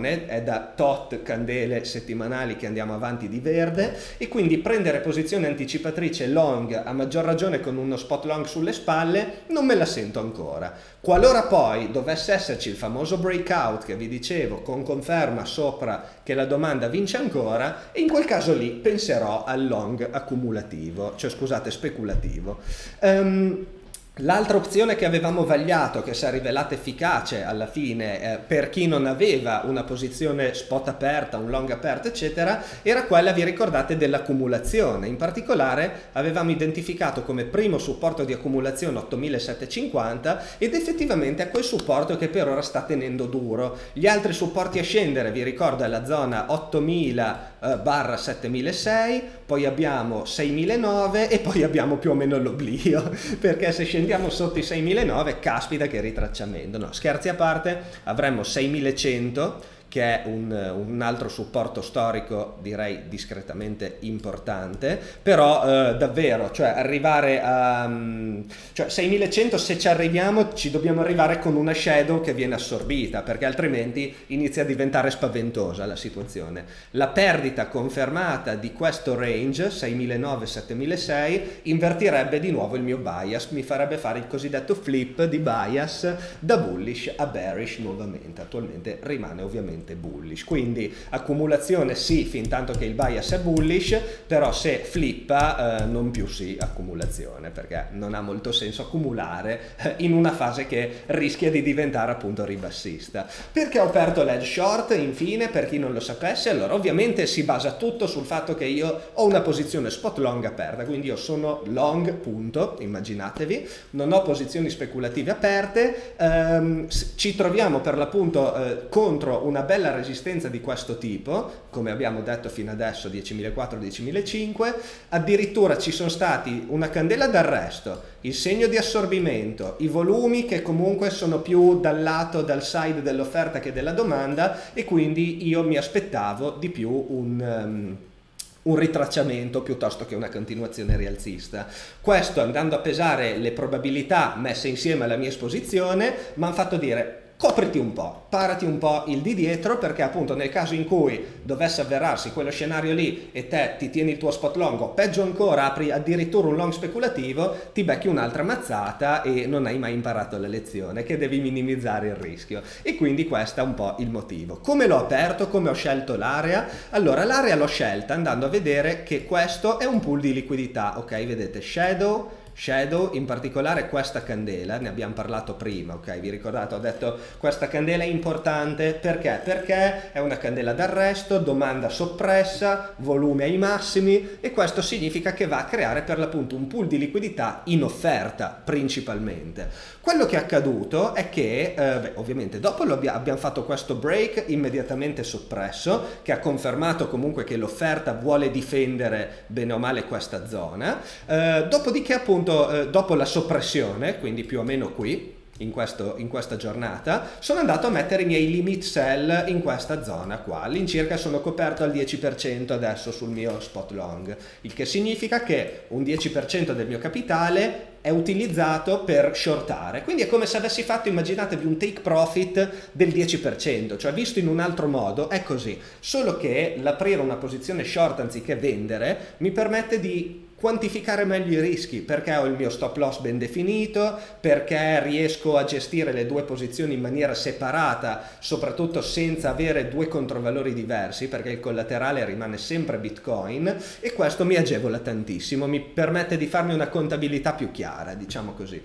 è da tot candele settimanali che andiamo avanti di verde e quindi prendere posizione anticipatrice long, a maggior ragione con uno spot long sulle spalle, non me la sento ancora. Qualora poi dovesse esserci il famoso breakout che vi dicevo con conferma sopra che la domanda vince ancora, in quel caso lì penserò al long accumulativo, cioè scusate speculativo. Um, L'altra opzione che avevamo vagliato, che si è rivelata efficace alla fine eh, per chi non aveva una posizione spot aperta, un long aperto eccetera, era quella, vi ricordate, dell'accumulazione. In particolare avevamo identificato come primo supporto di accumulazione ottomilasettecentocinquanta ed effettivamente è quel supporto che per ora sta tenendo duro. Gli altri supporti a scendere, vi ricordo, è la zona ottomila barra settemilaseicento, poi abbiamo seimilanovecento e poi abbiamo più o meno l'oblio, perché se scendiamo sotto i seimilanovecento, caspita che ritracciamento. No, scherzi a parte, avremmo seimilacento che è un, un altro supporto storico direi discretamente importante, però eh, davvero, cioè arrivare a cioè seimilacento, se ci arriviamo ci dobbiamo arrivare con una shadow che viene assorbita, perché altrimenti inizia a diventare spaventosa la situazione. La perdita confermata di questo range seimilanovecento settemilaseicento invertirebbe di nuovo il mio bias, mi farebbe fare il cosiddetto flip di bias da bullish a bearish nuovamente. Attualmente rimane ovviamente fortemente bullish, quindi accumulazione sì fin tanto che il bias è bullish, però se flippa eh, non più sì accumulazione, perché non ha molto senso accumulare eh, in una fase che rischia di diventare appunto ribassista. Perché ho aperto l'edge short? Infine, per chi non lo sapesse, allora ovviamente si basa tutto sul fatto che io ho una posizione spot long aperta, quindi io sono long punto, immaginatevi, non ho posizioni speculative aperte, ehm, ci troviamo per l'appunto eh, contro una bella resistenza di questo tipo, come abbiamo detto fino adesso diecimilaquattrocento diecimilacinquecento, addirittura ci sono stati una candela d'arresto, il segno di assorbimento, i volumi che comunque sono più dal lato, dal side dell'offerta che della domanda, e quindi io mi aspettavo di più un... Um, un ritracciamento piuttosto che una continuazione rialzista. Questo, andando a pesare le probabilità messe insieme alla mia esposizione, mi hanno fatto dire: copriti un po', parati un po' il di dietro, perché appunto nel caso in cui dovesse avverarsi quello scenario lì e te ti tieni il tuo spot long, o peggio ancora apri addirittura un long speculativo, ti becchi un'altra mazzata e non hai mai imparato la lezione, che devi minimizzare il rischio. E quindi questo è un po' il motivo. Come l'ho aperto, come ho scelto l'area? Allora, l'area l'ho scelta andando a vedere che questo è un pool di liquidità, ok? Vedete, shadow, shadow, in particolare questa candela, ne abbiamo parlato prima, ok? Vi ricordate? Ho detto questa candela è importante perché? Perché è una candela d'arresto, domanda soppressa, volume ai massimi, e questo significa che va a creare per l'appunto un pool di liquidità in offerta principalmente. Quello che è accaduto è che, eh, beh, ovviamente dopo abbiamo fatto questo break immediatamente soppresso, che ha confermato comunque che l'offerta vuole difendere bene o male questa zona, eh, dopodiché appunto Eh, dopo la soppressione, quindi più o meno qui, in, questo, in questa giornata, sono andato a mettere i miei limit sell in questa zona qua. All'incirca sono coperto al dieci per cento adesso sul mio spot long, il che significa che un dieci per cento del mio capitale è utilizzato per shortare, quindi è come se avessi fatto, immaginatevi, un take profit del dieci per cento, cioè visto in un altro modo è così, solo che l'aprire una posizione short anziché vendere mi permette di quantificare meglio i rischi, perché ho il mio stop loss ben definito, perché riesco a gestire le due posizioni in maniera separata, soprattutto senza avere due controvalori diversi, perché il collaterale rimane sempre Bitcoin, e questo mi agevola tantissimo, mi permette di farmi una contabilità più chiara, diciamo così.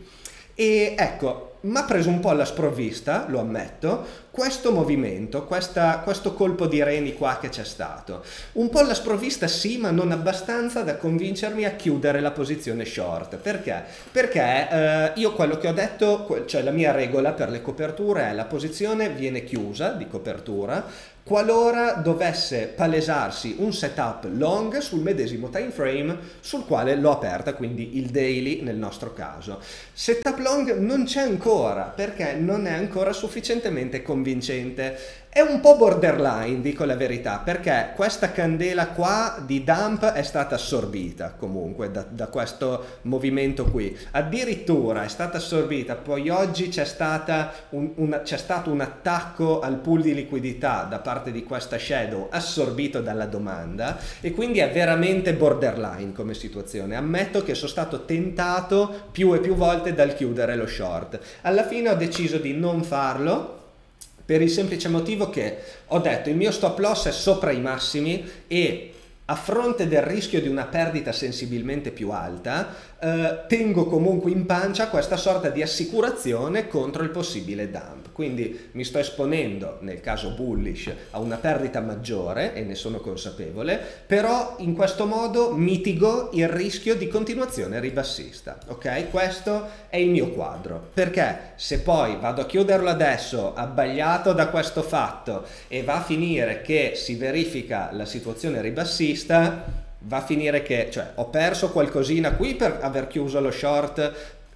E ecco, mi ha preso un po' alla sprovvista, lo ammetto, questo movimento, questa, questo colpo di reni qua che c'è stato. Un po' alla sprovvista sì, ma non abbastanza da convincermi a chiudere la posizione short. Perché? Perché eh, io quello che ho detto, cioè la mia regola per le coperture è: la posizione viene chiusa di copertura qualora dovesse palesarsi un setup long sul medesimo time frame sul quale l'ho aperta, quindi il daily nel nostro caso. Setup long non c'è ancora, perché non è ancora sufficientemente convincente. È un po' borderline, dico la verità, perché questa candela qua di dump è stata assorbita comunque da, da questo movimento qui. Addirittura è stata assorbita, poi oggi c'è stata un, una, c'è stato un attacco al pool di liquidità da parte di questa shadow assorbito dalla domanda, e quindi è veramente borderline come situazione. Ammetto che sono stato tentato più e più volte dal chiudere lo short. Alla fine ho deciso di non farlo, per il semplice motivo che ho detto il mio stop loss è sopra i massimi, e a fronte del rischio di una perdita sensibilmente più alta eh, tengo comunque in pancia questa sorta di assicurazione contro il possibile dump. Quindi mi sto esponendo, nel caso bullish, a una perdita maggiore, e ne sono consapevole, però in questo modo mitigo il rischio di continuazione ribassista. Ok? Questo è il mio quadro, perché se poi vado a chiuderlo adesso abbagliato da questo fatto e va a finire che si verifica la situazione ribassista, va a finire che, cioè, ho perso qualcosina qui per aver chiuso lo short,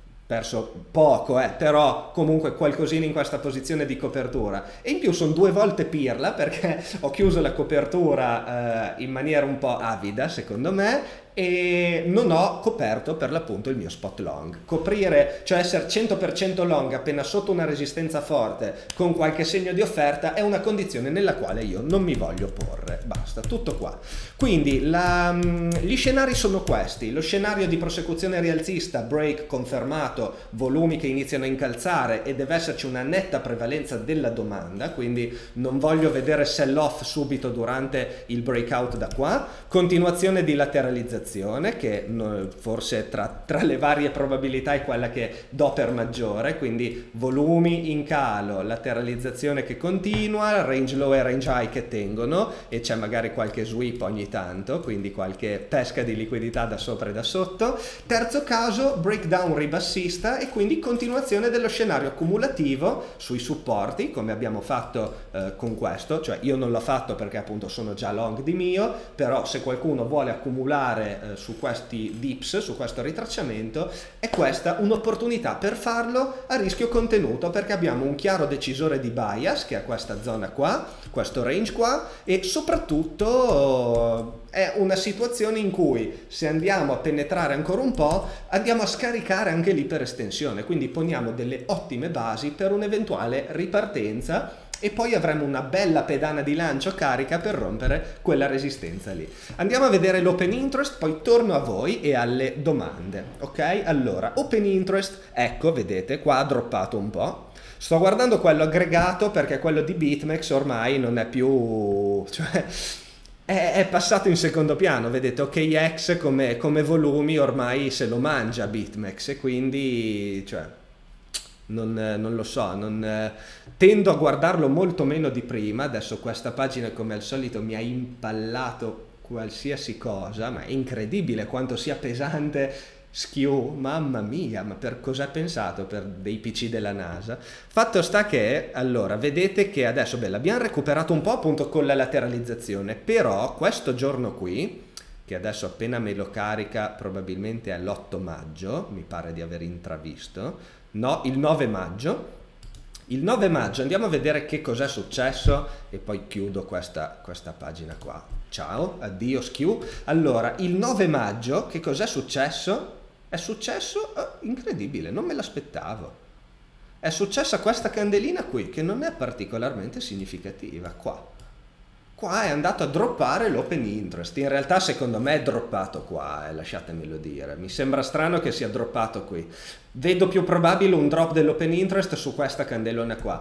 perso poco, eh, però comunque qualcosina in questa posizione di copertura, e in più sono due volte pirla perché ho chiuso la copertura eh, in maniera un po' avida secondo me, e non ho coperto per l'appunto il mio spot long. Coprire, cioè essere cento per cento long appena sotto una resistenza forte con qualche segno di offerta, è una condizione nella quale io non mi voglio porre. Basta, tutto qua. Quindi la, gli scenari sono questi: lo scenario di prosecuzione rialzista, break confermato, volumi che iniziano a incalzare e deve esserci una netta prevalenza della domanda, quindi non voglio vedere sell off subito durante il breakout da qua. Continuazione di lateralizzazione che forse tra, tra le varie probabilità è quella che do per maggiore, quindi volumi in calo, lateralizzazione che continua, range low e range high che tengono e c'è magari qualche sweep ogni tanto, quindi qualche pesca di liquidità da sopra e da sotto. Terzo caso, breakdown ribassista e quindi continuazione dello scenario accumulativo sui supporti, come abbiamo fatto eh, con questo, cioè io non l'ho fatto perché appunto sono già long di mio, però se qualcuno vuole accumulare eh, su questi dips, su questo ritracciamento, è questa un'opportunità per farlo a rischio contenuto, perché abbiamo un chiaro decisore di bias che è questa zona qua, questo range qua, e soprattutto è una situazione in cui se andiamo a penetrare ancora un po' andiamo a scaricare anche l'iperestensione, quindi poniamo delle ottime basi per un'eventuale ripartenza e poi avremo una bella pedana di lancio carica per rompere quella resistenza lì. Andiamo a vedere l'open interest, poi torno a voi e alle domande, ok? Allora, open interest, ecco, vedete, qua ha droppato un po'. Sto guardando quello aggregato perché quello di BitMEX ormai non è più... cioè... è passato in secondo piano, vedete, O K X come, come volumi ormai se lo mangia BitMEX e quindi, cioè, non, non lo so, non, tendo a guardarlo molto meno di prima. Adesso questa pagina come al solito mi ha impallato qualsiasi cosa, ma è incredibile quanto sia pesante. Skew, mamma mia, ma per cosa è pensato? Per dei P C della NASA? Fatto sta che, allora, vedete che adesso, beh, l'abbiamo recuperato un po' appunto con la lateralizzazione, però questo giorno qui, che adesso appena me lo carica probabilmente è l'otto maggio, mi pare di aver intravisto, no, il nove maggio, il nove maggio andiamo a vedere che cos'è successo e poi chiudo questa, questa pagina qua. Ciao, addio Skew. Allora, il nove maggio che cos'è successo? È successo, oh, incredibile, non me l'aspettavo. È successa questa candelina qui, che non è particolarmente significativa, qua. Qua è andato a droppare l'open interest. In realtà secondo me è droppato qua, eh, lasciatemelo dire. Mi sembra strano che sia droppato qui. Vedo più probabile un drop dell'open interest su questa candelona qua.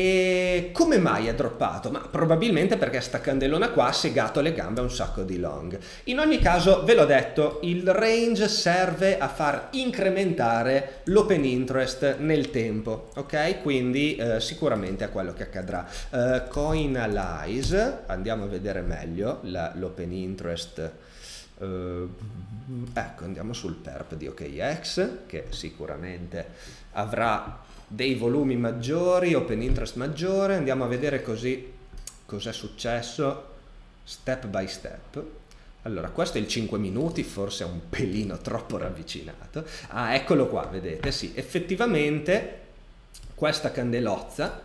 E come mai è droppato? Ma probabilmente perché sta candelona qua ha segato le gambe a un sacco di long. In ogni caso, ve l'ho detto, il range serve a far incrementare l'open interest nel tempo, ok? Quindi eh, sicuramente è quello che accadrà. Uh, Coinalyze, andiamo a vedere meglio l'open interest. Uh, ecco, andiamo sul perp di O K X che sicuramente avrà dei volumi maggiori, open interest maggiore. Andiamo a vedere così cos'è successo step by step. Allora, questo è il cinque minuti, forse è un pelino troppo ravvicinato. Ah, eccolo qua, vedete, sì, effettivamente questa candelozza,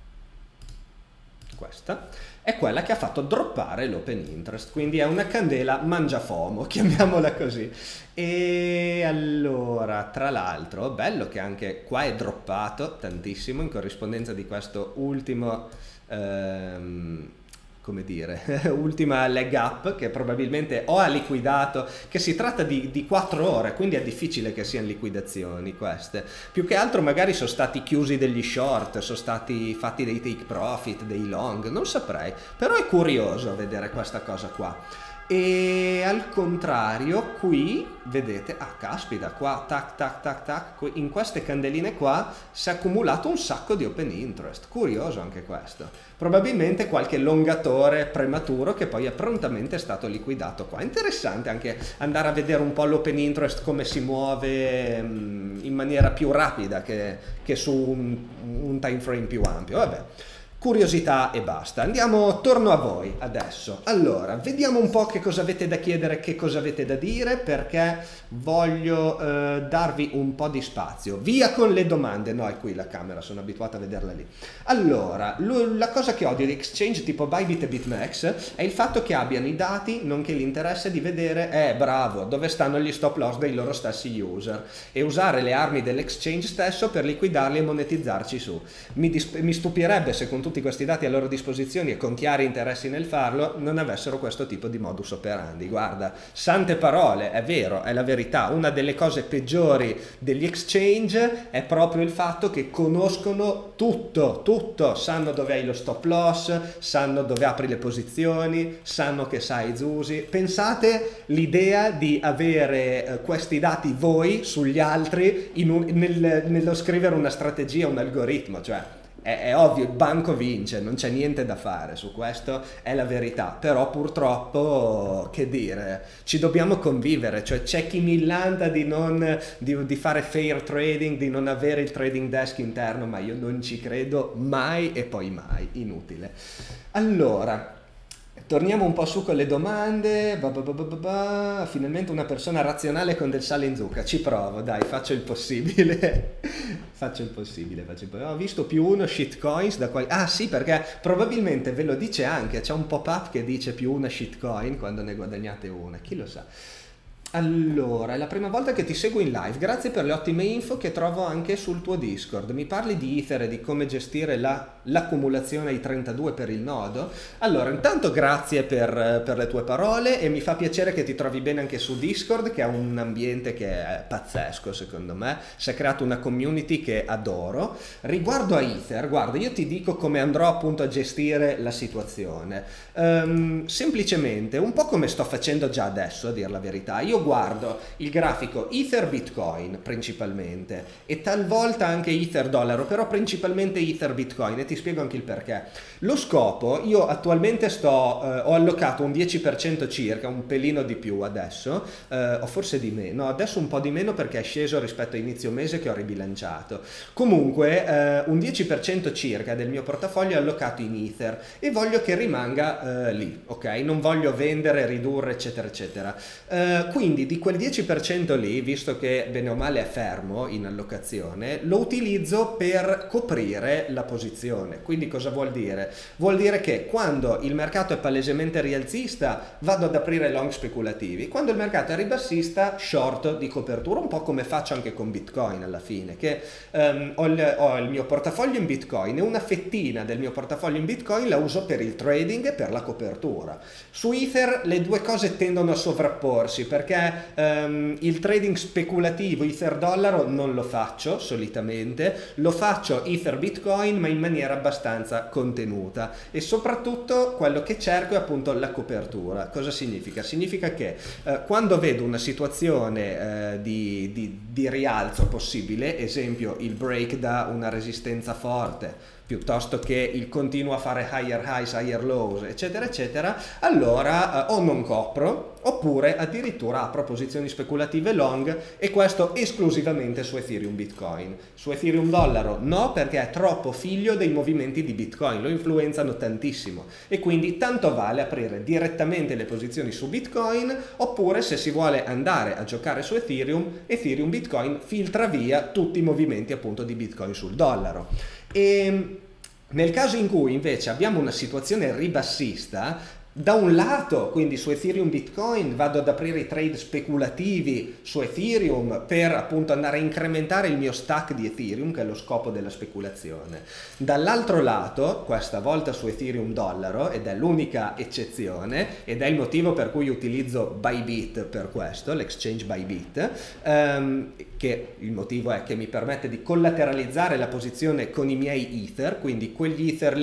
questa, è quella che ha fatto droppare l'open interest, quindi è una candela mangiafomo, chiamiamola così. E allora, tra l'altro, bello che anche qua è droppato tantissimo in corrispondenza di questo ultimo, ehm, come dire, ultima leg up che probabilmente o ha liquidato, che si tratta di, di quattro ore, quindi è difficile che siano liquidazioni queste, più che altro magari sono stati chiusi degli short, sono stati fatti dei take profit, dei long, non saprei, però è curioso vedere questa cosa qua. E al contrario qui vedete, ah caspita, qua tac tac tac tac, in queste candeline qua si è accumulato un sacco di open interest, curioso anche questo, probabilmente qualche longatore prematuro che poi è prontamente stato liquidato qua. Interessante anche andare a vedere un po' l'open interest come si muove mh, in maniera più rapida che, che su un, un time frame più ampio. Vabbè, curiosità e basta. Andiamo, torno a voi adesso. Allora, vediamo un po' che cosa avete da chiedere, che cosa avete da dire, perché voglio eh, darvi un po' di spazio. Via con le domande. No, è qui la camera, sono abituato a vederla lì. Allora, lo, la cosa che odio di exchange tipo Bybit e BitMEX è il fatto che abbiano i dati, nonché l'interesse di vedere, eh bravo, dove stanno gli stop loss dei loro stessi user, e usare le armi dell'exchange stesso per liquidarli e monetizzarci su. Mi, mi stupirebbe se con tutti questi dati a loro disposizione e con chiari interessi nel farlo non avessero questo tipo di modus operandi. Guarda, sante parole, è vero, è la verità. Una delle cose peggiori degli exchange è proprio il fatto che conoscono tutto, tutto, sanno dove hai lo stop loss, sanno dove apri le posizioni, sanno che size usi. Pensate l'idea di avere eh, questi dati voi sugli altri in un, nel, nello scrivere una strategia, un algoritmo, cioè È, è ovvio, il banco vince, non c'è niente da fare su questo, è la verità. Però purtroppo, che dire, ci dobbiamo convivere, cioè c'è chi millanta di, non, di, di fare fair trading, di non avere il trading desk interno, ma io non ci credo mai e poi mai, inutile. Allora, torniamo un po' su con le domande. Ba ba ba ba ba. Finalmente una persona razionale con del sale in zucca. Ci provo, dai, faccio il possibile. faccio il possibile. Faccio il possibile. Ho visto più uno shitcoins da quali... Ah sì, perché probabilmente ve lo dice anche. C'è un pop-up che dice più una shitcoin quando ne guadagnate una. Chi lo sa? Allora, è la prima volta che ti seguo in live, grazie per le ottime info che trovo anche sul tuo Discord. Mi parli di Ether e di come gestire la, l'accumulazione ai trentadue per il nodo? Allora, intanto grazie per, per le tue parole e mi fa piacere che ti trovi bene anche su Discord, che è un ambiente che è pazzesco secondo me, si è creato una community che adoro. Riguardo a Ether, guarda, io ti dico come andrò appunto a gestire la situazione. Um, semplicemente, un po' come sto facendo già adesso, a dire la verità, io guardo il grafico Ether Bitcoin principalmente e talvolta anche Ether dollaro, però principalmente Ether Bitcoin, e ti spiego anche il perché. Lo scopo, io attualmente sto, eh, ho allocato un dieci per cento circa, un pelino di più adesso, eh, o forse di meno, adesso un po' di meno perché è sceso rispetto a inizio mese che ho ribilanciato. Comunque eh, un dieci per cento circa del mio portafoglio è allocato in Ether e voglio che rimanga eh, lì, ok? Non voglio vendere, ridurre, eccetera, eccetera. Eh, quindi Quindi di quel dieci per cento lì, visto che bene o male è fermo in allocazione, lo utilizzo per coprire la posizione. Quindi cosa vuol dire? Vuol dire che quando il mercato è palesemente rialzista vado ad aprire long speculativi, quando il mercato è ribassista short di copertura, un po' come faccio anche con Bitcoin alla fine, che um, ho, il, ho il mio portafoglio in Bitcoin e una fettina del mio portafoglio in Bitcoin la uso per il trading e per la copertura. Su Ether le due cose tendono a sovrapporsi perché Um, il trading speculativo Ether dollaro non lo faccio solitamente, lo faccio Ether Bitcoin ma in maniera abbastanza contenuta e soprattutto quello che cerco è appunto la copertura. Cosa significa? Significa che uh, quando vedo una situazione uh, di, di, di rialzo possibile, esempio il break da una resistenza forte piuttosto che il continuo a fare higher highs, higher lows, eccetera, eccetera, allora eh, o non copro, oppure addirittura apro posizioni speculative long, e questo esclusivamente su Ethereum Bitcoin. Su Ethereum dollaro no, perché è troppo figlio dei movimenti di Bitcoin, lo influenzano tantissimo, e quindi tanto vale aprire direttamente le posizioni su Bitcoin, oppure se si vuole andare a giocare su Ethereum, Ethereum Bitcoin filtra via tutti i movimenti appunto di Bitcoin sul dollaro. E nel caso in cui invece abbiamo una situazione ribassista, da un lato, quindi su Ethereum Bitcoin vado ad aprire i trade speculativi su Ethereum per appunto andare a incrementare il mio stack di Ethereum, che è lo scopo della speculazione. Dall'altro lato, questa volta su Ethereum dollaro, ed è l'unica eccezione, ed è il motivo per cui utilizzo Bybit per questo, l'exchange Bybit, ehm, che il motivo è che mi permette di collateralizzare la posizione con i miei Ether, quindi quegli Ether lì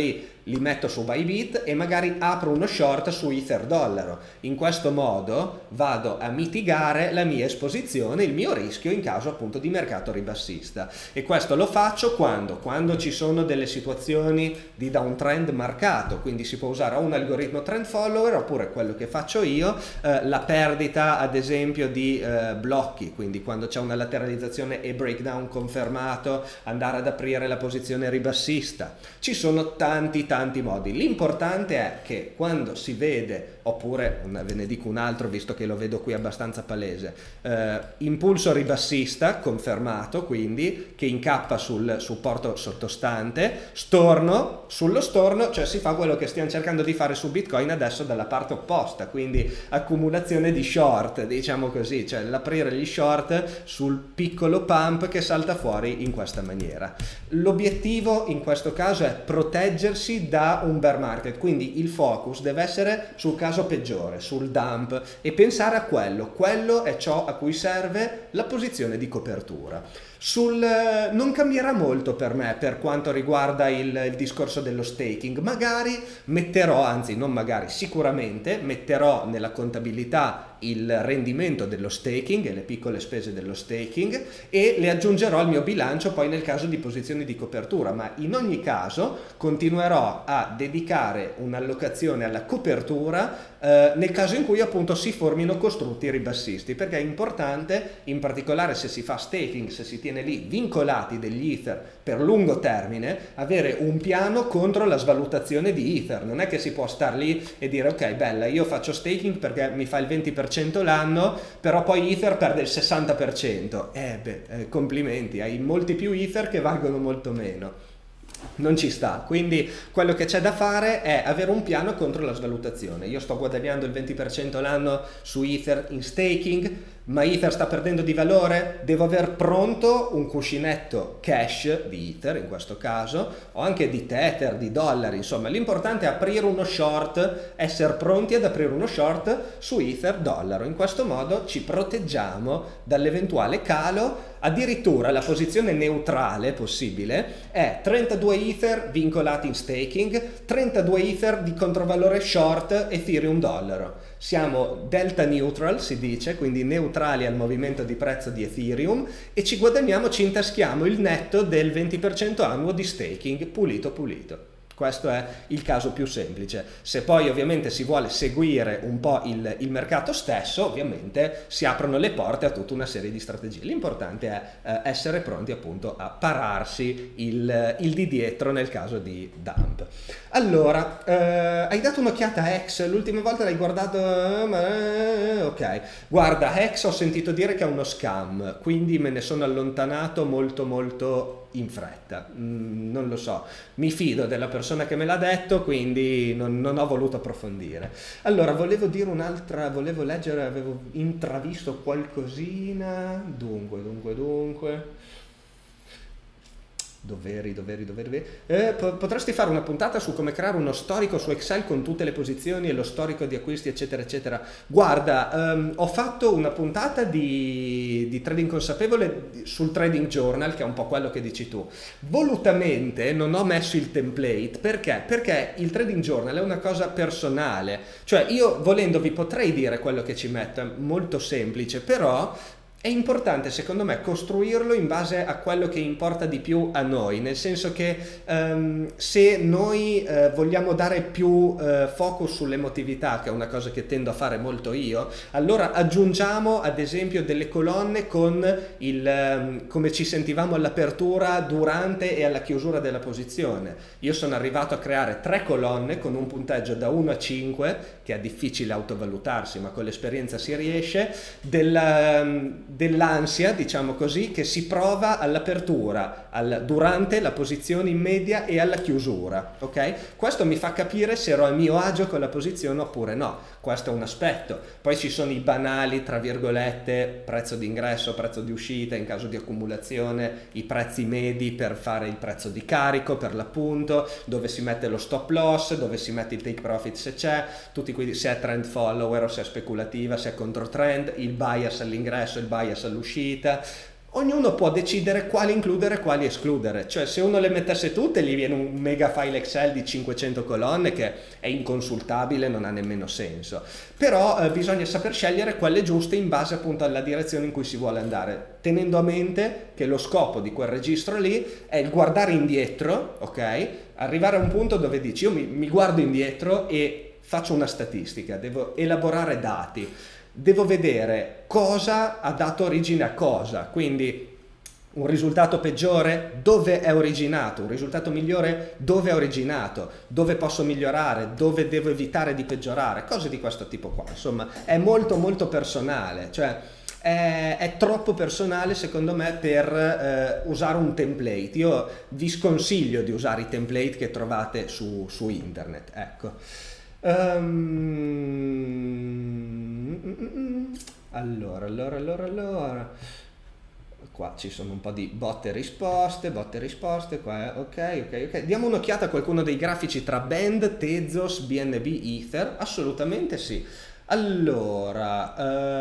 li metto su Bybit e magari apro uno short su Ether dollaro. In questo modo vado a mitigare la mia esposizione, il mio rischio in caso appunto di mercato ribassista. E questo lo faccio quando? Quando ci sono delle situazioni di downtrend marcato, quindi si può usare o un algoritmo trend follower oppure quello che faccio io, eh, la perdita ad esempio di eh, blocchi, quindi quando c'è una lateralizzazione e breakdown confermato, andare ad aprire la posizione ribassista. Ci sono tanti tanti modi, l'importante è che quando si vede, oppure ve ne dico un altro visto che lo vedo qui abbastanza palese, eh, impulso ribassista confermato, quindi che incappa sul supporto sottostante, storno, sullo storno, cioè si fa quello che stiamo cercando di fare su Bitcoin adesso dalla parte opposta, quindi accumulazione di short, diciamo così, cioè l'aprire gli short sul piccolo pump che salta fuori in questa maniera. L'obiettivo in questo caso è proteggersi da un bear market, quindi il focus deve essere sul caso peggiore, sul dump, e pensare a quello, quello è ciò a cui serve la posizione di copertura. Sul, non cambierà molto per me per quanto riguarda il, il discorso dello staking, magari metterò, anzi non magari, sicuramente metterò nella contabilità il rendimento dello staking e le piccole spese dello staking e le aggiungerò al mio bilancio poi nel caso di posizioni di copertura, ma in ogni caso continuerò a dedicare un'allocazione alla copertura eh, nel caso in cui appunto si formino costrutti ribassisti, perché è importante, in particolare se si fa staking, se si tiene lì vincolati degli ether per lungo termine, avere un piano contro la svalutazione di ether. Non è che si può star lì e dire ok bella, io faccio staking perché mi fa il venti per cento l'anno, però poi ether perde il sessanta per cento. Eh beh, eh, complimenti, hai molti più ether che valgono molto meno. Non ci sta, quindi quello che c'è da fare è avere un piano contro la svalutazione. Io sto guadagnando il venti per cento l'anno su ether in staking, ma ether sta perdendo di valore, devo aver pronto un cuscinetto cash di ether in questo caso, o anche di tether, di dollari, insomma l'importante è aprire uno short, essere pronti ad aprire uno short su ether dollaro. In questo modo ci proteggiamo dall'eventuale calo. Addirittura la posizione neutrale possibile è trentadue ether vincolati in staking, trentadue ether di controvalore short Ethereum dollaro. Siamo delta neutral, si dice, quindi neutrali al movimento di prezzo di Ethereum, e ci guadagniamo, ci intaschiamo il netto del venti per cento annuo di staking pulito pulito. Questo è il caso più semplice. Se poi ovviamente si vuole seguire un po' il, il mercato stesso, ovviamente si aprono le porte a tutta una serie di strategie. L'importante è eh, essere pronti appunto a pararsi il, il di dietro nel caso di dump. Allora, eh, hai dato un'occhiata a Hex? L'ultima volta l'hai guardato? Eh, ok, guarda, Hex ho sentito dire che è uno scam, quindi me ne sono allontanato molto molto in fretta. Mm, non lo so, mi fido della persona che me l'ha detto, quindi non, non ho voluto approfondire. Allora, volevo dire un'altra, volevo leggere, avevo intravisto qualcosina, dunque, dunque, dunque... Doveri, doveri, doveri, doveri. Eh, potresti fare una puntata su come creare uno storico su Excel con tutte le posizioni e lo storico di acquisti eccetera eccetera. Guarda, um, ho fatto una puntata di, di trading consapevole sul Trading Journal, che è un po' quello che dici tu. Volutamente non ho messo il template, perché? Perché il Trading Journal è una cosa personale, cioè io volendo vi potrei dire quello che ci metto, è molto semplice, però è importante secondo me costruirlo in base a quello che importa di più a noi, nel senso che um, se noi uh, vogliamo dare più uh, focus sull'emotività, che è una cosa che tendo a fare molto io, allora aggiungiamo ad esempio delle colonne con il um, come ci sentivamo all'apertura, durante e alla chiusura della posizione. Io sono arrivato a creare tre colonne con un punteggio da uno a cinque, che è difficile autovalutarsi ma con l'esperienza si riesce, della um, dell'ansia, diciamo così, che si prova all'apertura, al, durante la posizione in media e alla chiusura, ok? Questo mi fa capire se ero a mio agio con la posizione oppure no. Questo è un aspetto. Poi ci sono i banali, tra virgolette, prezzo di ingresso, prezzo di uscita in caso di accumulazione, i prezzi medi per fare il prezzo di carico, per l'appunto, dove si mette lo stop loss, dove si mette il take profit se c'è, tutti quelli, se è trend follower o se è speculativa, se è controtrend, il bias all'ingresso, il bias all'uscita. ognuno può decidere quali includere e quali escludere, cioè se uno le mettesse tutte gli viene un mega file Excel di cinquecento colonne che è inconsultabile, non ha nemmeno senso, però eh, bisogna saper scegliere quelle giuste in base appunto alla direzione in cui si vuole andare, tenendo a mente che lo scopo di quel registro lì è il guardare indietro, ok? Arrivare a un punto dove dici io mi, mi guardo indietro e faccio una statistica, devo elaborare dati, devo vedere cosa ha dato origine a cosa, quindi un risultato peggiore dove è originato, un risultato migliore dove è originato, dove posso migliorare, dove devo evitare di peggiorare, cose di questo tipo qua. Insomma, è molto molto personale, cioè è, è troppo personale secondo me per eh, usare un template. Io vi sconsiglio di usare i template che trovate su, su internet, ecco. Um, allora, allora, allora, allora, qua ci sono un po' di botte e risposte, botte e risposte, qua, ok, ok, ok. Diamo un'occhiata a qualcuno dei grafici tra Band, Tezos, B N B, Ether, assolutamente sì. Allora,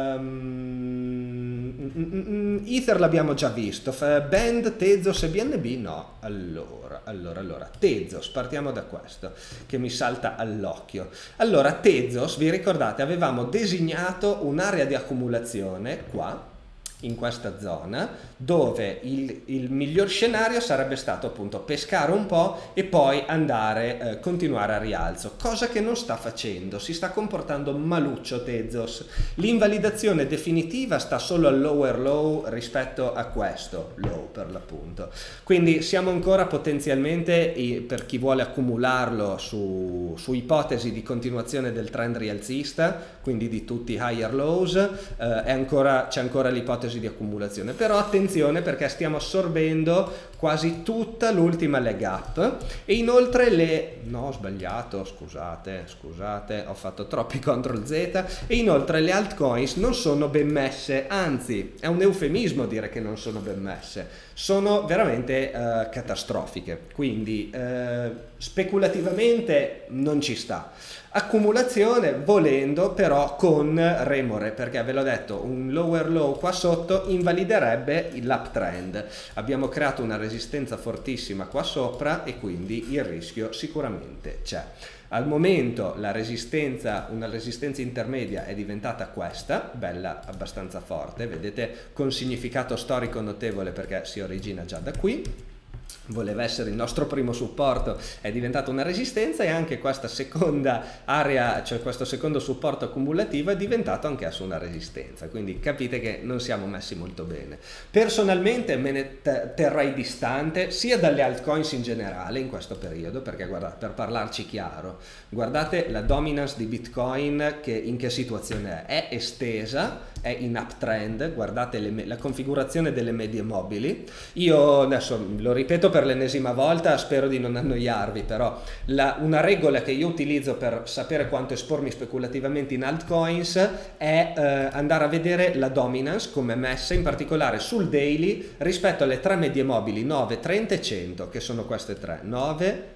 um, Ether l'abbiamo già visto, Band, Tezos e B N B no. Allora, allora, allora, Tezos, partiamo da questo che mi salta all'occhio. Allora, Tezos, vi ricordate, avevamo designato un'area di accumulazione qua, in questa zona, dove il, il miglior scenario sarebbe stato appunto pescare un po' e poi andare, eh, continuare a rialzo, cosa che non sta facendo, si sta comportando maluccio Tezos. L'invalidazione definitiva sta solo al lower low rispetto a questo low per l'appunto, quindi siamo ancora potenzialmente, per chi vuole accumularlo, su, su ipotesi di continuazione del trend rialzista, quindi di tutti i higher lows, eh, è ancora, c'è ancora l'ipotesi di accumulazione, però attenzione perché stiamo assorbendo quasi tutta l'ultima leg up e inoltre le no ho sbagliato scusate scusate ho fatto troppi control Z e inoltre le altcoins non sono ben messe, anzi è un eufemismo dire che non sono ben messe, sono veramente eh, catastrofiche, quindi eh, speculativamente non ci sta. Accumulazione volendo però con remore, perché ve l'ho detto, un lower low qua sotto invaliderebbe l'uptrend. Abbiamo creato una resistenza fortissima qua sopra e quindi il rischio sicuramente c'è. Al momento la resistenza, una resistenza intermedia è diventata questa, bella abbastanza forte, vedete, con significato storico notevole perché si origina già da qui. Voleva essere il nostro primo supporto, è diventata una resistenza e anche questa seconda area, cioè questo secondo supporto accumulativo è diventato anch'esso una resistenza, quindi capite che non siamo messi molto bene. Personalmente me ne terrei distante sia dalle altcoins in generale in questo periodo, perché guardate, per parlarci chiaro, guardate la dominance di Bitcoin che in che situazione è, è estesa, è in uptrend, guardate le, la configurazione delle medie mobili. Io adesso lo ripeto per l'ennesima volta, spero di non annoiarvi, però la, una regola che io utilizzo per sapere quanto espormi speculativamente in altcoins è eh, andare a vedere la dominance come è messa, in particolare sul daily rispetto alle tre medie mobili nove, trenta e cento, che sono queste tre, nove,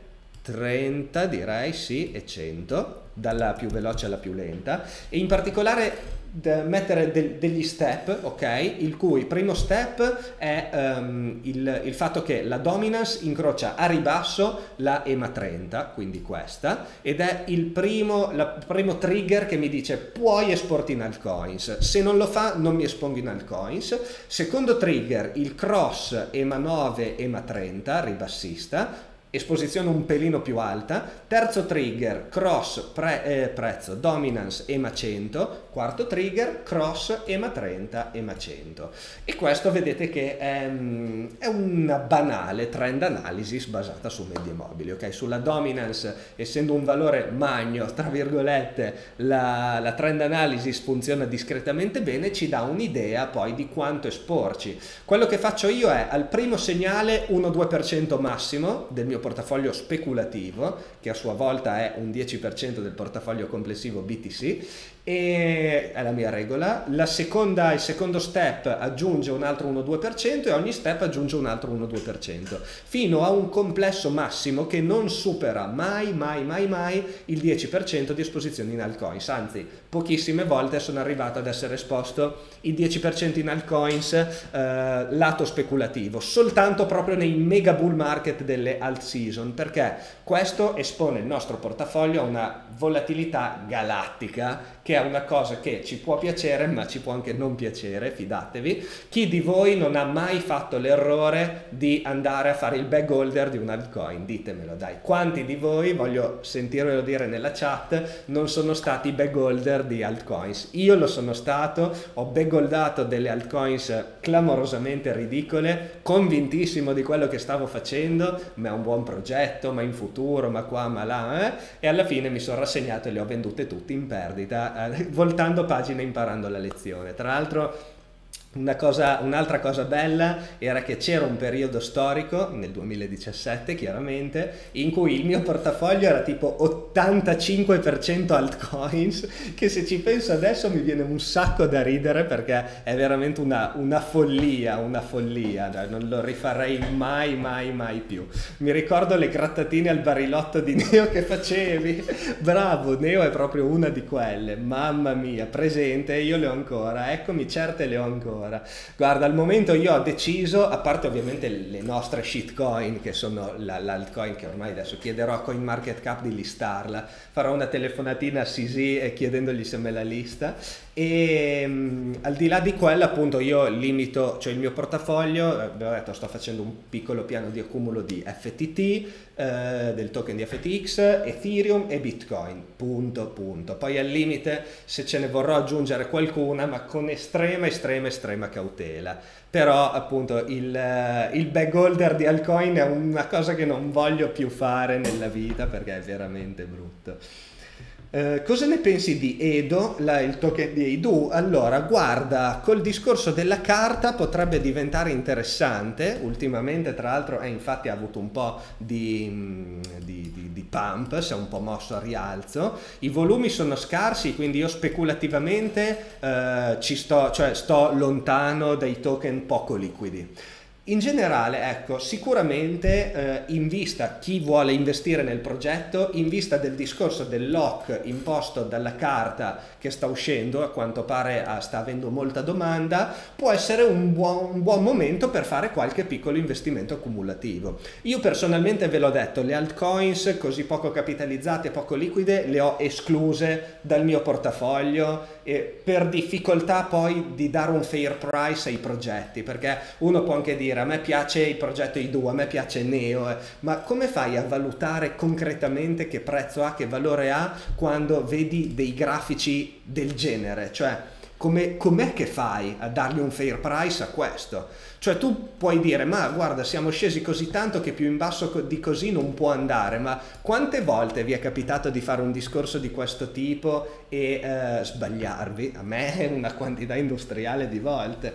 trenta direi, sì, e cento, dalla più veloce alla più lenta, e in particolare mettere de degli step, ok, il cui primo step è um, il, il fatto che la dominance incrocia a ribasso la EMA trenta, quindi questa, ed è il primo, la, primo trigger che mi dice puoi esporti in altcoins, se non lo fa non mi espongo in altcoins. Secondo trigger il cross EMA nove, EMA trenta, ribassista, esposizione un pelino più alta. Terzo trigger cross pre, eh, prezzo dominance EMA cento, quarto trigger cross EMA trenta, EMA cento, e questo vedete che è, è una banale trend analysis basata su medie mobili, ok? Sulla dominance, essendo un valore magno tra virgolette, la, la trend analysis funziona discretamente bene, ci dà un'idea poi di quanto esporci. Quello che faccio io è al primo segnale uno due per cento massimo del mio portafoglio speculativo, che a sua volta è un dieci per cento del portafoglio complessivo B T C, e è la mia regola. La seconda, il secondo step aggiunge un altro uno due per cento e ogni step aggiunge un altro uno due per cento, fino a un complesso massimo che non supera mai, mai, mai, mai il dieci per cento di esposizione in altcoins. Anzi, pochissime volte sono arrivato ad essere esposto il dieci per cento in altcoins eh, lato speculativo, soltanto proprio nei mega bull market delle alt season, perché questo espone il nostro portafoglio a una volatilità galattica, che è una cosa che ci può piacere ma ci può anche non piacere, fidatevi. Chi di voi non ha mai fatto l'errore di andare a fare il bag holder di un altcoin? Ditemelo, dai, quanti di voi, voglio sentirvelo dire nella chat, non sono stati bag holder di altcoins? Io lo sono stato, ho bag holdato delle altcoins clamorosamente ridicole, convintissimo di quello che stavo facendo, ma è un buon progetto, ma in futuro, ma qua, ma là, eh? E alla fine mi sono rassegnato e le ho vendute tutte in perdita, eh, voltando pagina e imparando la lezione. Tra l'altro, Una cosa, un'altra cosa bella era che c'era un periodo storico, nel duemiladiciassette chiaramente, in cui il mio portafoglio era tipo ottantacinque per cento altcoins, che se ci penso adesso mi viene un sacco da ridere, perché è veramente una, una follia, una follia, non lo rifarei mai, mai, mai più. Mi ricordo le grattatine al barilotto di Neo che facevi, bravo, Neo è proprio una di quelle, mamma mia, presente, io le ho ancora, eccomi, certe le ho ancora. Guarda, al momento io ho deciso, a parte ovviamente le nostre shitcoin, che sono la, l'altcoin che ormai adesso chiederò a CoinMarketCap di listarla, farò una telefonatina a Sisi e chiedendogli se me la lista, e um, al di là di quella appunto io limito, cioè il mio portafoglio, eh, vi ho detto, sto facendo un piccolo piano di accumulo di F T T, eh, del token di F T X, Ethereum e Bitcoin, punto punto. Poi al limite se ce ne vorrò aggiungere qualcuna, ma con estrema estrema estrema cautela. Però appunto il, il bag holder di altcoin è una cosa che non voglio più fare nella vita, perché è veramente brutto. Uh, cosa ne pensi di Edo, la, il token di Edu? Allora, guarda, col discorso della carta potrebbe diventare interessante. Ultimamente, tra l'altro, è infatti ha avuto un po' di, di, di, di pump, si è un po' mosso a rialzo. I volumi sono scarsi, quindi io speculativamente uh, ci sto, cioè sto lontano dai token poco liquidi. In generale, ecco, sicuramente eh, in vista, chi vuole investire nel progetto, in vista del discorso del lock imposto dalla carta che sta uscendo, a quanto pare ah, sta avendo molta domanda, può essere un buon, un buon momento per fare qualche piccolo investimento accumulativo. Io personalmente, ve l'ho detto, le altcoins così poco capitalizzate, poco liquide, le ho escluse dal mio portafoglio, e per difficoltà poi di dare un fair price ai progetti, perché uno può anche dire a me piace il progetto I D U, a me piace Neo, eh, ma come fai a valutare concretamente che prezzo ha, che valore ha, quando vedi dei grafici del genere? Cioè, come, com'è che fai a dargli un fair price a questo? Cioè tu puoi dire, ma guarda, siamo scesi così tanto che più in basso di così non può andare, ma quante volte vi è capitato di fare un discorso di questo tipo e eh, sbagliarvi? A me una quantità industriale di volte.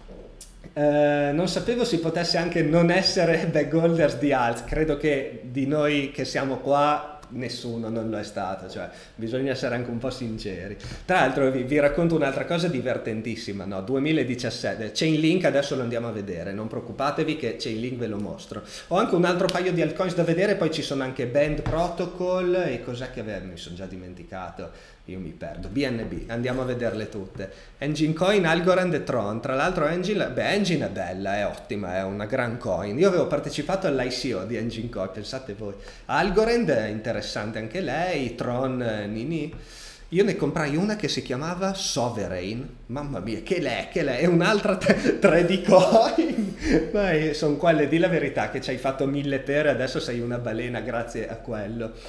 Uh, non sapevo si potesse anche non essere bag holders di alt, credo che di noi che siamo qua nessuno non lo è stato, cioè bisogna essere anche un po' sinceri. Tra l'altro vi, vi racconto un'altra cosa divertentissima, no? duemiladiciassette, Chainlink adesso lo andiamo a vedere, non preoccupatevi che Chainlink ve lo mostro. Ho anche un altro paio di altcoins da vedere, poi ci sono anche Band Protocol e cos'è che avevo, mi sono già dimenticato, io mi perdo, B N B, andiamo a vederle tutte. Engine Coin, Algorand e Tron, tra l'altro Engine, beh, Engine è bella, è ottima, è una gran coin. Io avevo partecipato all'I C O di Engine Coin, pensate voi. Algorand è interessante anche lei, Tron, Nini. Io ne comprai una che si chiamava Sovereign, mamma mia, che lei, che lei, è un'altra tre D coin. Ma sono quelle, di la verità, che ci hai fatto mille pere, adesso sei una balena grazie a quello.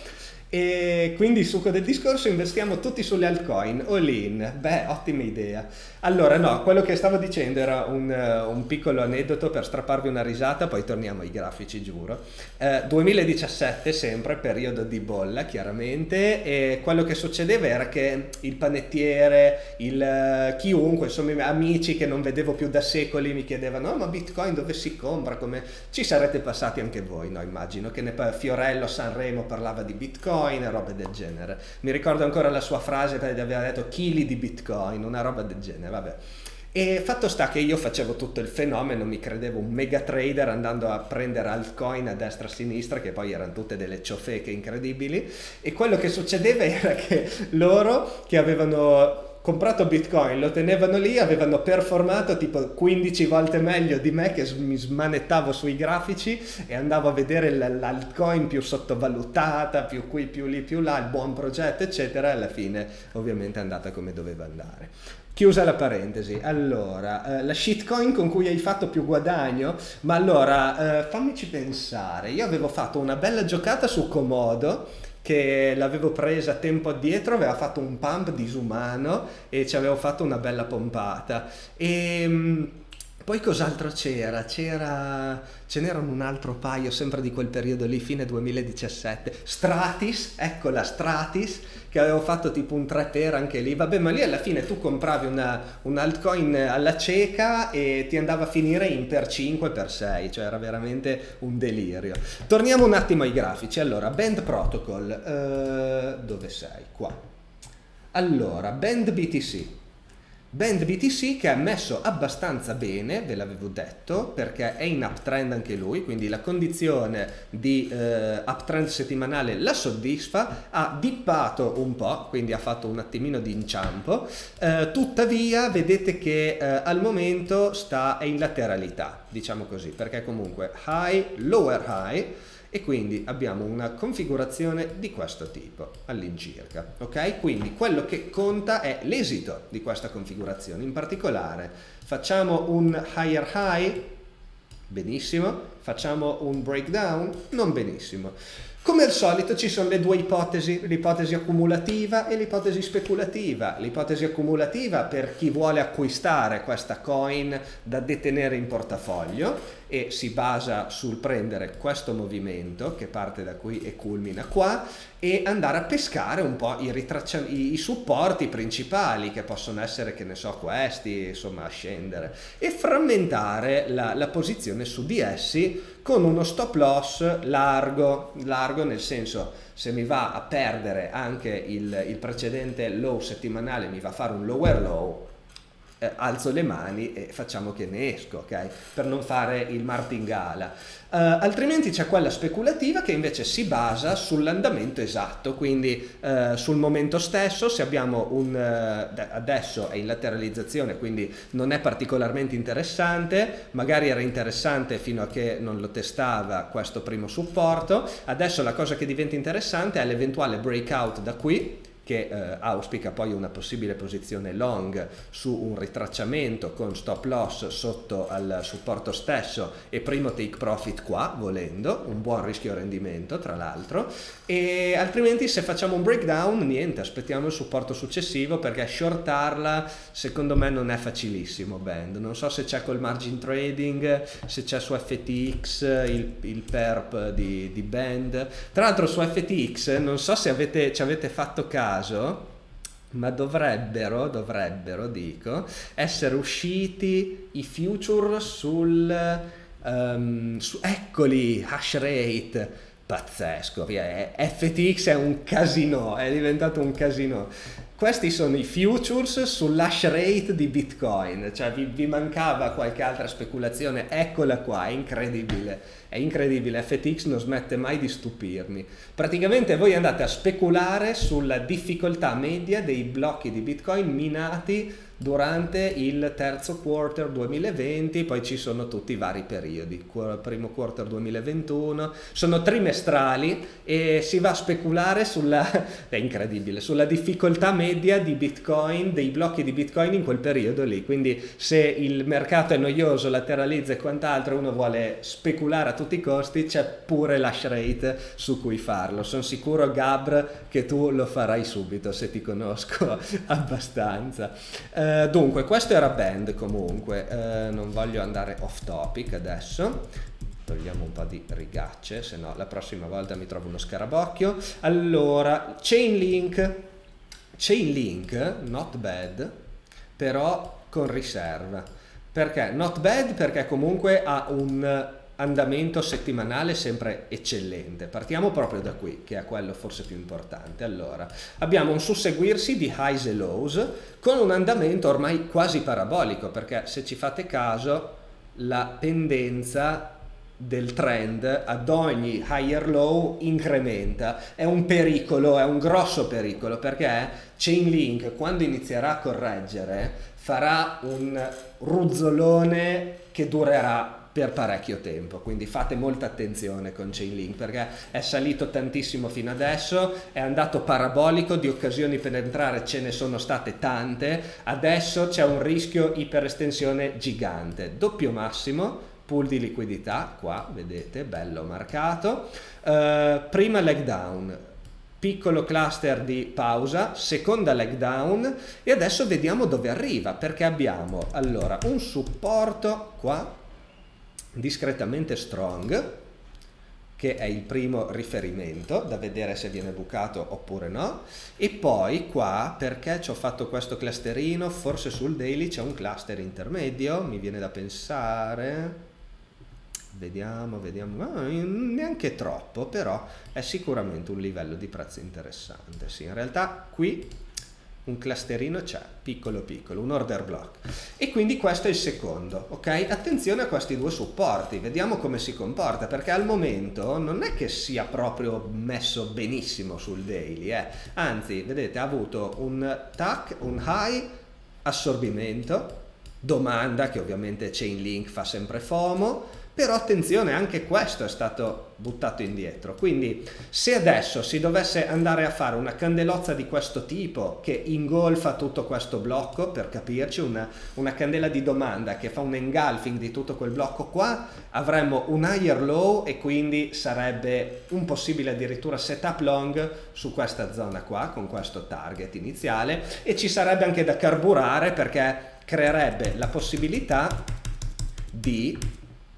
E quindi il succo del discorso, investiamo tutti sulle altcoin, all in. Beh, ottima idea. Allora, no, quello che stavo dicendo era un, uh, un piccolo aneddoto per strapparvi una risata, poi torniamo ai grafici, giuro. Uh, duemiladiciassette, sempre, periodo di bolla, chiaramente, e quello che succedeva era che il panettiere, il uh, chiunque, insomma, i miei amici che non vedevo più da secoli mi chiedevano: oh, ma Bitcoin dove si compra? Come... Ci sarete passati anche voi, no? Immagino che ne... Fiorello Sanremo parlava di Bitcoin e robe del genere. Mi ricordo ancora la sua frase perché aveva detto chili di Bitcoin, una roba del genere. Vabbè. E fatto sta che io facevo tutto il fenomeno, mi credevo un mega trader andando a prendere altcoin a destra e a sinistra, che poi erano tutte delle ciofeche incredibili, e quello che succedeva era che loro che avevano comprato Bitcoin lo tenevano lì, avevano performato tipo quindici volte meglio di me che mi smanettavo sui grafici e andavo a vedere l'altcoin più sottovalutata, più qui, più lì, più là, il buon progetto eccetera, e alla fine ovviamente è andata come doveva andare. Chiusa la parentesi. Allora, eh, la shitcoin con cui hai fatto più guadagno? Ma allora, eh, fammici pensare. Io avevo fatto una bella giocata su Komodo, che l'avevo presa tempo addietro, aveva fatto un pump disumano e ci avevo fatto una bella pompata. E mh, poi cos'altro c'era? C'era... ce n'erano un altro paio, sempre di quel periodo lì, fine duemiladiciassette. Stratis, ecco la Stratis, che avevo fatto tipo un tre per anche lì. Vabbè, ma lì alla fine tu compravi una, un altcoin alla cieca e ti andava a finire in per cinque, per sei, cioè era veramente un delirio. Torniamo un attimo ai grafici. Allora, Band Protocol, eh, dove sei? Qua. Allora, Band B T C. Band B T C che ha messo abbastanza bene, ve l'avevo detto, perché è in uptrend anche lui, quindi la condizione di eh, uptrend settimanale la soddisfa, ha dippato un po', quindi ha fatto un attimino di inciampo, eh, tuttavia vedete che eh, al momento sta è in lateralità, diciamo così, perché comunque high, lower high, e quindi abbiamo una configurazione di questo tipo all'incirca, ok? Quindi quello che conta è l'esito di questa configurazione. In particolare facciamo un higher high, benissimo, facciamo un breakdown, non benissimo. Come al solito ci sono le due ipotesi, l'ipotesi accumulativa e l'ipotesi speculativa. L'ipotesi accumulativa per chi vuole acquistare questa coin da detenere in portafoglio e si basa sul prendere questo movimento che parte da qui e culmina qua e andare a pescare un po' i, ritraccia- i, i supporti principali che possono essere, che ne so, questi, insomma, a scendere, e frammentare la, la posizione su di essi con uno stop loss largo, largo nel senso, se mi va a perdere anche il, il precedente low settimanale, mi va a fare un lower low, eh, alzo le mani e facciamo che ne esco, ok? Per non fare il martingala. Uh, altrimenti c'è quella speculativa che invece si basa sull'andamento esatto, quindi uh, sul momento stesso. Se abbiamo un uh, adesso è in lateralizzazione, quindi non è particolarmente interessante, magari era interessante fino a che non lo testava questo primo supporto. Adesso la cosa che diventa interessante è l'eventuale breakout da qui, che eh, auspica poi una possibile posizione long su un ritracciamento con stop loss sotto al supporto stesso e primo take profit qua, volendo, un buon rischio rendimento tra l'altro, e altrimenti se facciamo un breakdown niente, aspettiamo il supporto successivo, perché shortarla secondo me non è facilissimo Band. Non so se c'è col margin trading, se c'è su F T X il, il perp di, di Band. Tra l'altro su F T X non so se avete, ci avete fatto caso, ma dovrebbero, dovrebbero, dico, essere usciti i future sul, um, su, eccoli, hash rate, pazzesco, F T X è un casino, è diventato un casino. Questi sono i futures sull'hash rate di Bitcoin, cioè vi, vi mancava qualche altra speculazione, eccola qua, è incredibile. È incredibile, F T X non smette mai di stupirmi. Praticamente voi andate a speculare sulla difficoltà media dei blocchi di Bitcoin minati durante il terzo quarter duemilaventi, poi ci sono tutti i vari periodi, primo quarter duemilaventuno, sono trimestrali e si va a speculare sulla, è incredibile, sulla difficoltà media media di Bitcoin, dei blocchi di Bitcoin in quel periodo lì. Quindi se il mercato è noioso, lateralizza e quant'altro, uno vuole speculare a tutti i costi, c'è pure l'hash rate su cui farlo. Sono sicuro, Gabr, che tu lo farai subito se ti conosco abbastanza. Uh, dunque, questo era Band comunque, uh, non voglio andare off topic adesso. Togliamo un po' di rigacce, se no la prossima volta mi trovo uno scarabocchio. Allora, Chainlink, Chainlink, not bad, però con riserva. Perché? Not bad perché comunque ha un andamento settimanale sempre eccellente. Partiamo proprio da qui, che è quello forse più importante. Allora, abbiamo un susseguirsi di highs e lows con un andamento ormai quasi parabolico, perché se ci fate caso la pendenza del trend ad ogni higher low incrementa. È un pericolo, è un grosso pericolo, perché Chainlink quando inizierà a correggere farà un ruzzolone che durerà per parecchio tempo, quindi fate molta attenzione con Chainlink, perché è salito tantissimo fino adesso, è andato parabolico, di occasioni per entrare ce ne sono state tante, adesso c'è un rischio iperestensione gigante, doppio massimo, pool di liquidità, qua vedete, bello marcato, uh, prima leg down, piccolo cluster di pausa, seconda leg down e adesso vediamo dove arriva, perché abbiamo allora un supporto qua discretamente strong, che è il primo riferimento da vedere se viene bucato oppure no, e poi qua, perché ci ho fatto questo clusterino, forse sul daily c'è un cluster intermedio, mi viene da pensare. Vediamo, vediamo, no, neanche troppo, però è sicuramente un livello di prezzo interessante. Sì, in realtà qui un clusterino c'è, piccolo piccolo, un order block. E quindi questo è il secondo, ok? Attenzione a questi due supporti, vediamo come si comporta, perché al momento non è che sia proprio messo benissimo sul daily, eh? Anzi, vedete, ha avuto un tac, un high, assorbimento, domanda che ovviamente Chainlink fa sempre FOMO, però attenzione, anche questo è stato buttato indietro. Quindi se adesso si dovesse andare a fare una candelozza di questo tipo che ingolfa tutto questo blocco, per capirci, una, una candela di domanda che fa un engulfing di tutto quel blocco qua, avremmo un higher low e quindi sarebbe un possibile addirittura setup long su questa zona qua, con questo target iniziale, e ci sarebbe anche da carburare, perché creerebbe la possibilità di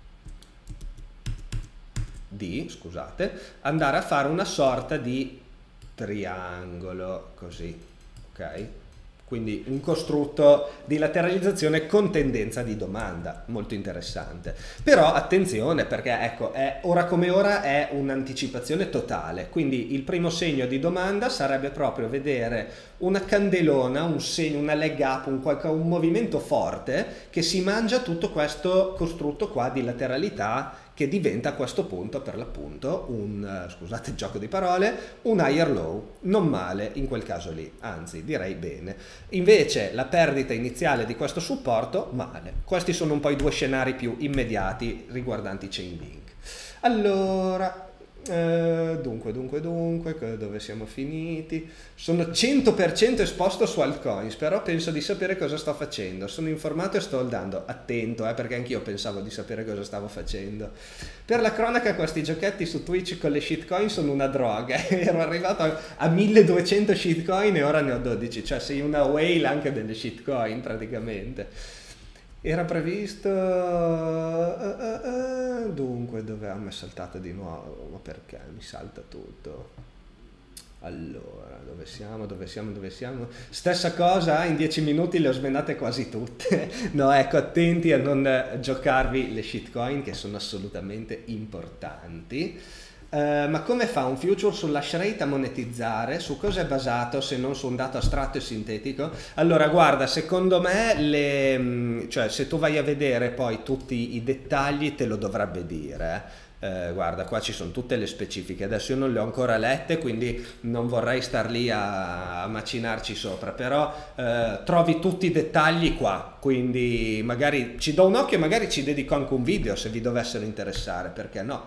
di, scusate, andare a fare una sorta di triangolo, così, ok? Quindi un costrutto di lateralizzazione con tendenza di domanda, molto interessante. Però attenzione, perché ecco, è, ora come ora è un'anticipazione totale, quindi il primo segno di domanda sarebbe proprio vedere una candelona, un segno, una leg up, un, un movimento forte che si mangia tutto questo costrutto qua di lateralità, che diventa a questo punto per l'appunto un, scusate il gioco di parole, un higher low, non male in quel caso lì, anzi direi bene. Invece la perdita iniziale di questo supporto, male. Questi sono un po' i due scenari più immediati riguardanti Chainlink. Allora, eh, dunque, dunque, dunque, dove siamo finiti? Sono cento per cento esposto su altcoins, però penso di sapere cosa sto facendo. Sono informato e sto holdando. Attento, eh, perché anch'io pensavo di sapere cosa stavo facendo. Per la cronaca, questi giochetti su Twitch con le shitcoin sono una droga. Ero arrivato a, a milleduecento shitcoin e ora ne ho dodici, cioè sei una whale anche delle shitcoin praticamente. Era previsto, uh, uh, uh, dunque dove ah, mi è saltata di nuovo, ma perché mi salta tutto? Allora, dove siamo, dove siamo, dove siamo? Stessa cosa, in dieci minuti le ho svenate quasi tutte. No, ecco, attenti a non giocarvi le shitcoin che sono assolutamente importanti. Uh, ma come fa un future sull'hash rate a monetizzare? Su cosa è basato se non su un dato astratto e sintetico? Allora guarda, secondo me le, cioè, se tu vai a vedere poi tutti i dettagli te lo dovrebbe dire. Uh, guarda, qua ci sono tutte le specifiche, adesso io non le ho ancora lette, quindi non vorrei star lì a, a macinarci sopra, però uh, trovi tutti i dettagli qua, quindi magari ci do un occhio e magari ci dedico anche un video se vi dovessero interessare, perché no?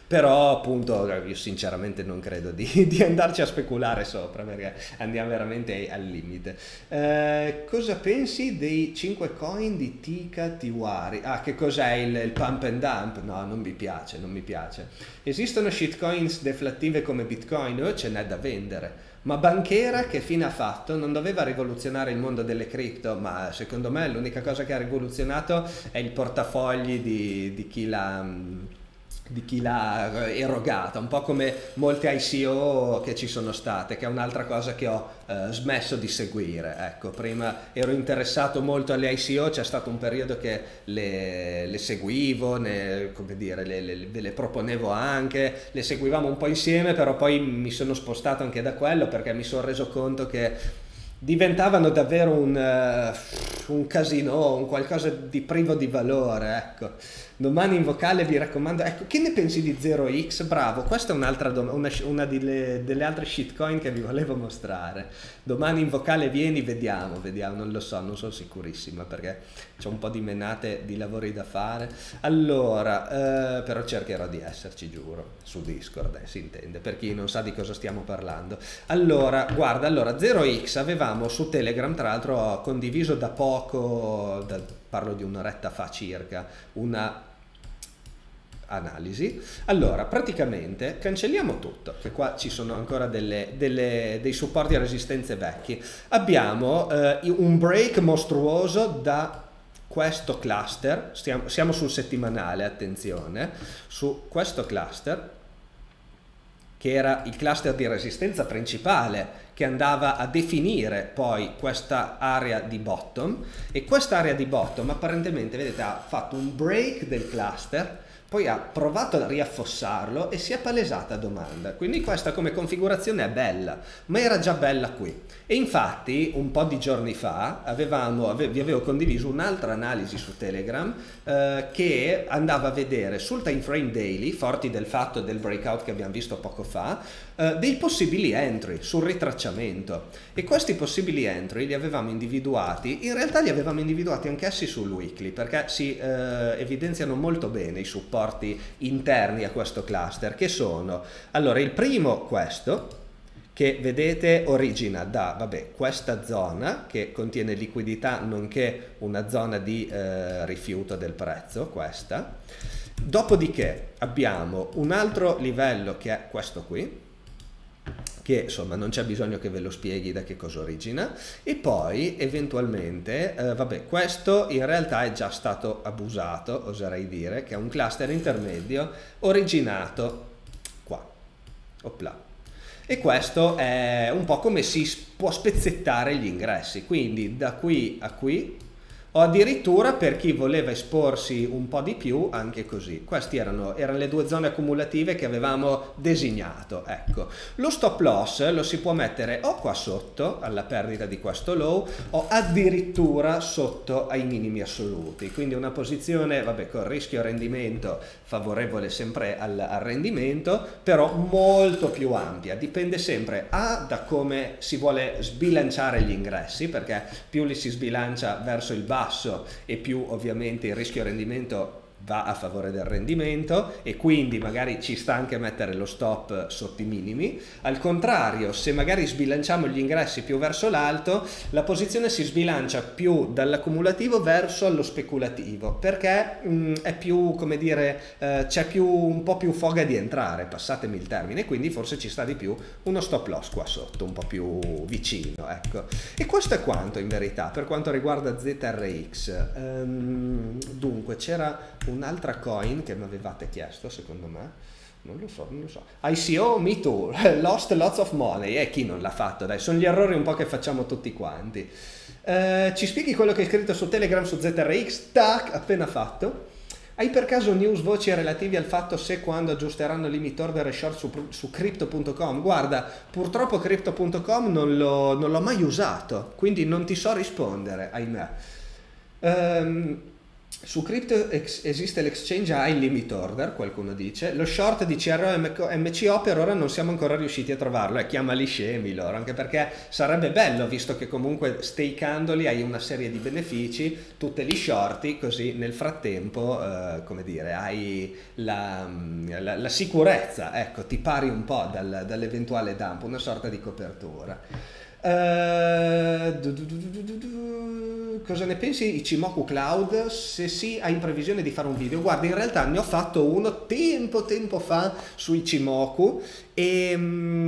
Però appunto io sinceramente non credo di, di andarci a speculare sopra perché andiamo veramente al limite. Eh, cosa pensi dei cinque coin di Tika Tiwari? Ah, che cos'è il, il pump and dump? No, non mi piace, non mi piace. Esistono shitcoins deflattive come Bitcoin? Oh, ce n'è da vendere. Ma Banchera che fine ha fatto? Non doveva rivoluzionare il mondo delle cripto, ma secondo me l'unica cosa che ha rivoluzionato è il portafogli di, di chi l'ha di chi l'ha erogata, un po' come molte I C O che ci sono state, che è un'altra cosa che ho eh, smesso di seguire. Ecco, prima ero interessato molto alle I C O, c'è stato un periodo che le, le seguivo, ne, come dire, le, le, le proponevo anche, le seguivamo un po' insieme, però poi mi sono spostato anche da quello perché mi sono reso conto che diventavano davvero un, uh, un casino, un qualcosa di privo di valore, ecco. Domani in vocale vi raccomando, ecco, che ne pensi di zero x? Bravo, questa è un'altra una, una delle, delle altre shitcoin che vi volevo mostrare. Domani in vocale vieni, vediamo, vediamo, non lo so, non sono sicurissima perché c'ho un po' di menate di lavori da fare. Allora, eh, però cercherò di esserci, giuro, su Discord, eh, si intende, per chi non sa di cosa stiamo parlando. Allora, guarda, allora, zero x avevamo su Telegram, tra l'altro ho condiviso da poco, da, parlo di un'oretta fa circa, una analisi. Allora, praticamente cancelliamo tutto, che qua ci sono ancora delle, delle, dei supporti a resistenze vecchi. Abbiamo eh, un break mostruoso da questo cluster, stiamo, siamo sul settimanale, attenzione, su questo cluster, che era il cluster di resistenza principale che andava a definire poi questa area di bottom, e questa area di bottom apparentemente, vedete, ha fatto un break del cluster, poi ha provato a riaffossarlo e si è palesata domanda. Quindi questa come configurazione è bella, ma era già bella qui. E infatti un po' di giorni fa avevamo, ave, vi avevo condiviso un'altra analisi su Telegram eh, che andava a vedere sul time frame daily, forti del fatto del breakout che abbiamo visto poco fa, eh, dei possibili entry sul ritracciamento. E questi possibili entry li avevamo individuati, in realtà li avevamo individuati anch'essi sul weekly, perché si eh, evidenziano molto bene i supporti interni a questo cluster, che sono, allora, il primo, questo, che vedete origina da, vabbè, questa zona che contiene liquidità nonché una zona di eh, rifiuto del prezzo, questa. Dopodiché abbiamo un altro livello che è questo qui, che insomma non c'è bisogno che ve lo spieghi da che cosa origina, e poi eventualmente, eh, vabbè, questo in realtà è già stato abusato, oserei dire, che è un cluster intermedio originato qua, opla. E questo è un po' come si può spezzettare gli ingressi, quindi da qui a qui, o addirittura per chi voleva esporsi un po' di più anche così. Queste erano, erano le due zone accumulative che avevamo designato. Ecco, lo stop loss lo si può mettere o qua sotto alla perdita di questo low o addirittura sotto ai minimi assoluti, quindi una posizione, vabbè, con rischio rendimento favorevole sempre al, al rendimento, però molto più ampia. Dipende sempre a da come si vuole sbilanciare gli ingressi, perché più li si sbilancia verso il basso e più ovviamente il rischio rendimento va a favore del rendimento, e quindi magari ci sta anche mettere lo stop sotto i minimi. Al contrario, se magari sbilanciamo gli ingressi più verso l'alto, la posizione si sbilancia più dall'accumulativo verso lo speculativo, perché mh, è più, come dire, eh, c'è più, un po' più foga di entrare, passatemi il termine, quindi forse ci sta di più uno stop loss qua sotto, un po' più vicino, ecco. E questo è quanto in verità per quanto riguarda Z R X. Ehm, dunque c'era un'altra coin che mi avevate chiesto, secondo me, non lo so, non lo so. I C O, me too, lost lots of money, e chi non l'ha fatto, dai, sono gli errori un po' che facciamo tutti quanti. Eh, ci spieghi quello che hai scritto su Telegram su Z R X? Tac, appena fatto. Hai per caso news, voci relativi al fatto se quando aggiusteranno limit order e short su, su crypto punto com? Guarda, purtroppo crypto punto com non l'ho non l'ho mai usato, quindi non ti so rispondere, ahimè. Um, Su Crypto ex- esiste l'exchange a high limit order, qualcuno dice. Lo short di C R O e M C O per ora non siamo ancora riusciti a trovarlo. E chiamali scemi loro, anche perché sarebbe bello, visto che comunque stakeandoli hai una serie di benefici, tutte li shorti, così nel frattempo, eh, come dire, hai la, la, la sicurezza, ecco, ti pari un po' dal, dall'eventuale dump, una sorta di copertura. Uh, du, du, du, du, du, du. Cosa ne pensi Ichimoku Cloud? Se sì, hai in previsione di fare un video? Guarda, in realtà ne ho fatto uno tempo tempo fa su Ichimoku e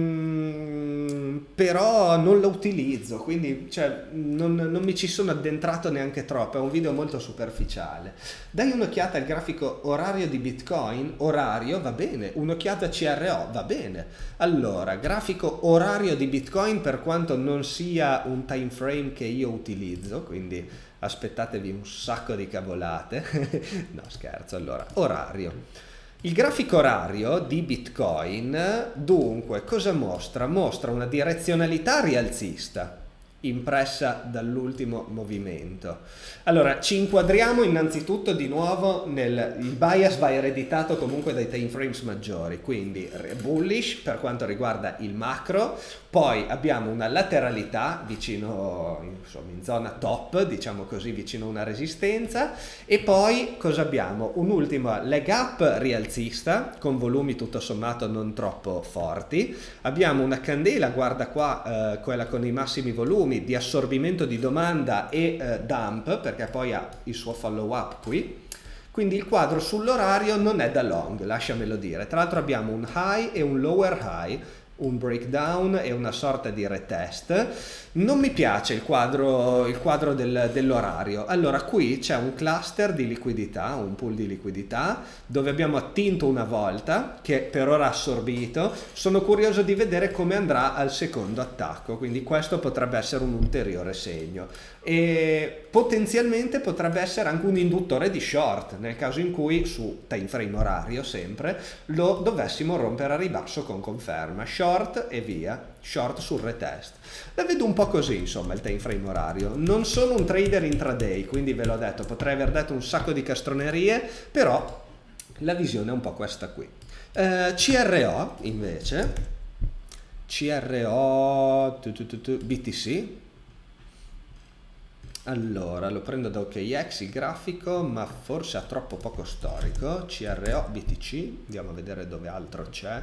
mm, però non lo utilizzo, quindi cioè, non, non mi ci sono addentrato neanche troppo, è un video molto superficiale. Dai un'occhiata al grafico orario di Bitcoin. Orario va bene, un'occhiata C R O va bene. Allora, grafico orario di Bitcoin, per quanto non sia un time frame che io utilizzo, quindi aspettatevi un sacco di cavolate. No, scherzo. Allora, orario. Il grafico orario di Bitcoin, dunque, cosa mostra? Mostra una direzionalità rialzista impressa dall'ultimo movimento. Allora, ci inquadriamo innanzitutto di nuovo nel... il bias va ereditato comunque dai time frames maggiori, quindi bullish per quanto riguarda il macro, poi abbiamo una lateralità vicino, insomma, in zona top, diciamo così, vicino a una resistenza, e poi cosa abbiamo? Un'ultima leg up rialzista con volumi tutto sommato non troppo forti, abbiamo una candela, guarda qua, eh, quella con i massimi volumi di assorbimento di domanda e eh, dump, perché poi ha il suo follow up qui, quindi il quadro sull'orario non è da long, lasciamelo dire. Tra l'altro abbiamo un high e un lower high, un breakdown e una sorta di retest. Non mi piace il quadro, il quadro del, dell'orario. Allora, qui c'è un cluster di liquidità, un pool di liquidità, dove abbiamo attinto una volta, che per ora ha assorbito. Sono curioso di vedere come andrà al secondo attacco, quindi questo potrebbe essere un ulteriore segno. E potenzialmente potrebbe essere anche un induttore di short, nel caso in cui, su time frame orario sempre, lo dovessimo rompere a ribasso con conferma. Short e via. Short sul retest. La vedo un po' così, insomma, il time frame orario. Non sono un trader intraday, quindi ve l'ho detto, potrei aver detto un sacco di castronerie, però la visione è un po' questa qui. Eh, C R O invece, C R O tu, tu, tu, tu, B T C. Allora, lo prendo da O K X il grafico, ma forse ha troppo poco storico. C R O B T C, andiamo a vedere dove altro c'è.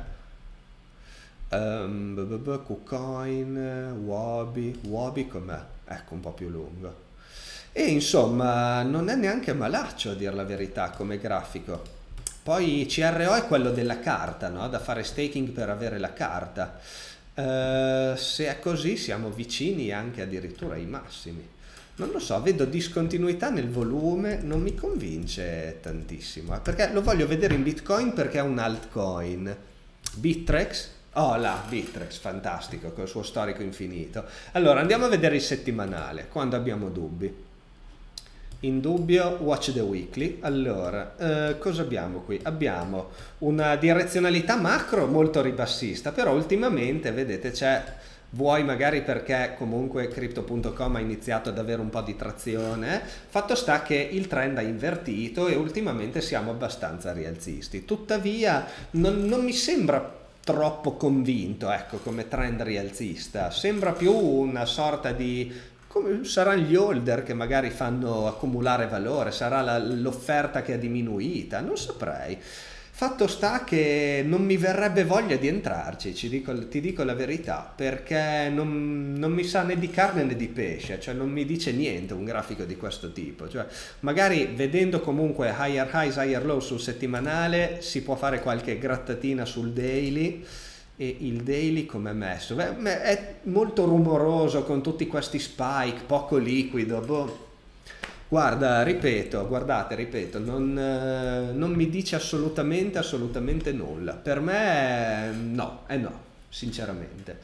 Um, KuCoin, Wabi, Wabi com'è? Ecco, un po' più lungo. E insomma, non è neanche malaccio a dir la verità come grafico. Poi C R O è quello della carta, no? Da fare staking per avere la carta. Uh, se è così siamo vicini anche addirittura ai massimi. Non lo so, vedo discontinuità nel volume, non mi convince tantissimo, eh? Perché lo voglio vedere in Bitcoin perché è un altcoin. Bittrex. Oh là, Bittrex, fantastico, con il suo storico infinito. Allora, andiamo a vedere il settimanale, quando abbiamo dubbi. In dubbio, watch the weekly. Allora, eh, cosa abbiamo qui? Abbiamo una direzionalità macro molto ribassista, però ultimamente, vedete, c'è... Vuoi magari perché comunque Crypto punto com ha iniziato ad avere un po' di trazione, fatto sta che il trend ha invertito e ultimamente siamo abbastanza rialzisti. Tuttavia non, non mi sembra troppo convinto, ecco, come trend rialzista, sembra più una sorta di... come saranno gli holder che magari fanno accumulare valore, sarà l'offerta che è diminuita, non saprei. Fatto sta che non mi verrebbe voglia di entrarci, ci dico, ti dico la verità, perché non, non mi sa né di carne né di pesce, cioè non mi dice niente un grafico di questo tipo. Cioè, magari vedendo comunque higher highs, higher low sul settimanale si può fare qualche grattatina sul daily. E il daily come è messo? Beh, è molto rumoroso con tutti questi spike, poco liquido, boh. Guarda, ripeto, guardate, ripeto, non, eh, non mi dice assolutamente, assolutamente nulla. Per me no, è no, sinceramente.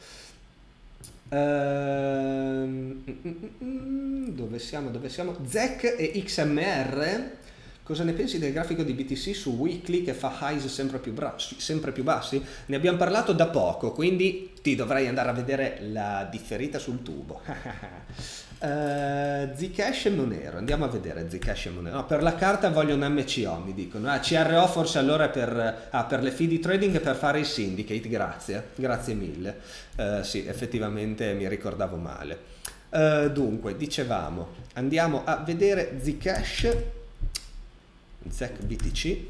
Ehm, dove siamo, dove siamo? Z E C e X M R, cosa ne pensi del grafico di B T C su weekly che fa highs sempre più, sempre più bassi? Ne abbiamo parlato da poco, quindi ti dovrei andare a vedere la differita sul tubo. Uh, Zcash e Monero, andiamo a vedere Zcash e Monero. No, per la carta voglio un M C O, mi dicono. Ah, C R O forse allora per, ah, per le fee di trading e per fare il syndicate, grazie, grazie mille. Uh, sì, effettivamente mi ricordavo male. Uh, dunque, dicevamo, andiamo a vedere Zcash, Z E C B T C,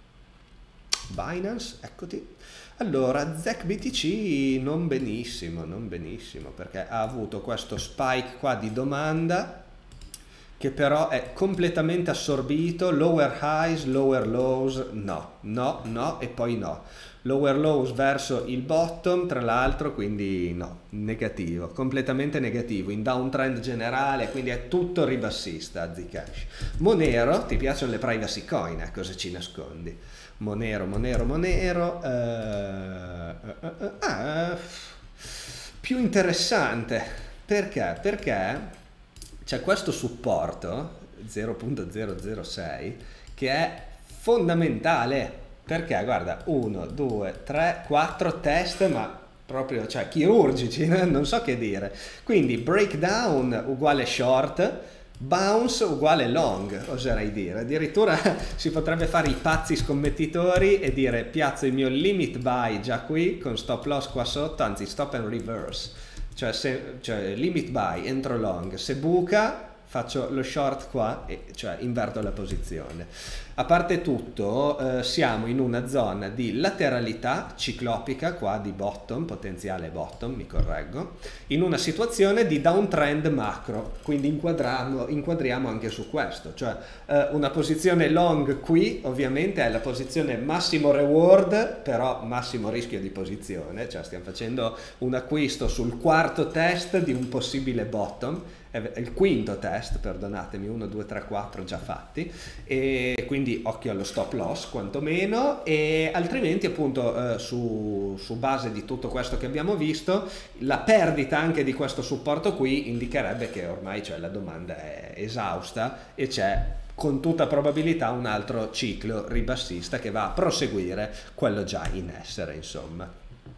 Binance, eccoti. Allora, Z E C B T C non benissimo, non benissimo, perché ha avuto questo spike qua di domanda che però è completamente assorbito, lower highs, lower lows, no, no, no e poi no. Lower lows verso il bottom, tra l'altro, quindi no, negativo, completamente negativo, in downtrend generale, quindi è tutto ribassista Zcash. Monero, ti piacciono le privacy coin, eh, cosa ci nascondi? Monero, Monero, Monero, uh, uh, uh, uh, uh, più interessante, perché? Perché c'è questo supporto zero virgola zero zero sei che è fondamentale, perché guarda, uno, due, tre, quattro test, ma proprio, cioè, chirurgici, non so che dire, quindi breakdown uguale short, bounce uguale long, oserei dire. Addirittura si potrebbe fare i pazzi scommettitori e dire piazzo il mio limit buy già qui con stop loss qua sotto, anzi stop and reverse, cioè, se, cioè limit buy entro long, se buca faccio lo short qua e cioè inverto la posizione. A parte tutto, eh, siamo in una zona di lateralità ciclopica qua di bottom, potenziale bottom, mi correggo, in una situazione di downtrend macro, quindi inquadriamo, inquadriamo anche su questo, cioè eh, una posizione long qui ovviamente è la posizione massimo reward, però massimo rischio di posizione, cioè stiamo facendo un acquisto sul quarto test di un possibile bottom, è il quinto test, perdonatemi, uno, due, tre, quattro già fatti, e quindi occhio allo stop loss quantomeno, e altrimenti appunto eh, su, su base di tutto questo che abbiamo visto, la perdita anche di questo supporto qui indicherebbe che ormai cioè, la domanda è esausta e c'è con tutta probabilità un altro ciclo ribassista che va a proseguire quello già in essere, insomma.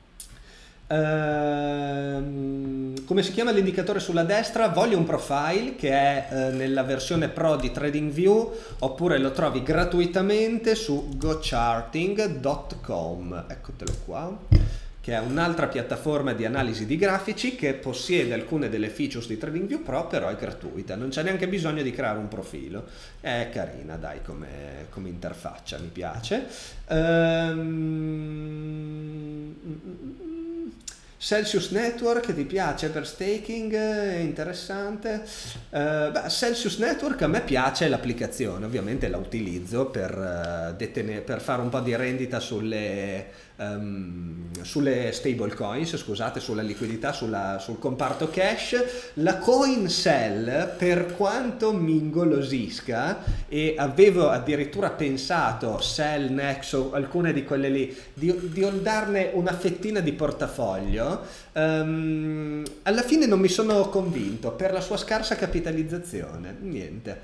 Uh, come si chiama l'indicatore sulla destra? Volume Profile, che è uh, nella versione pro di TradingView, oppure lo trovi gratuitamente su go charting punto com, eccotelo qua, che è un'altra piattaforma di analisi di grafici che possiede alcune delle features di TradingView Pro, però è gratuita, non c'è neanche bisogno di creare un profilo, è carina dai come, come interfaccia, mi piace. Um, Celsius Network ti piace per staking? È interessante. Uh, beh, Celsius Network a me piace l'applicazione, ovviamente la utilizzo per, uh, detenere, per fare un po' di rendita sulle, um, sulle stable coins, scusate, sulla liquidità, sulla, sul comparto cash. La coin Cell, per quanto mi ingolosisca, e avevo addirittura pensato Cell, Nexo, alcune di quelle lì, di, di darne una fettina di portafoglio. Um, alla fine non mi sono convinto per la sua scarsa capitalizzazione, niente.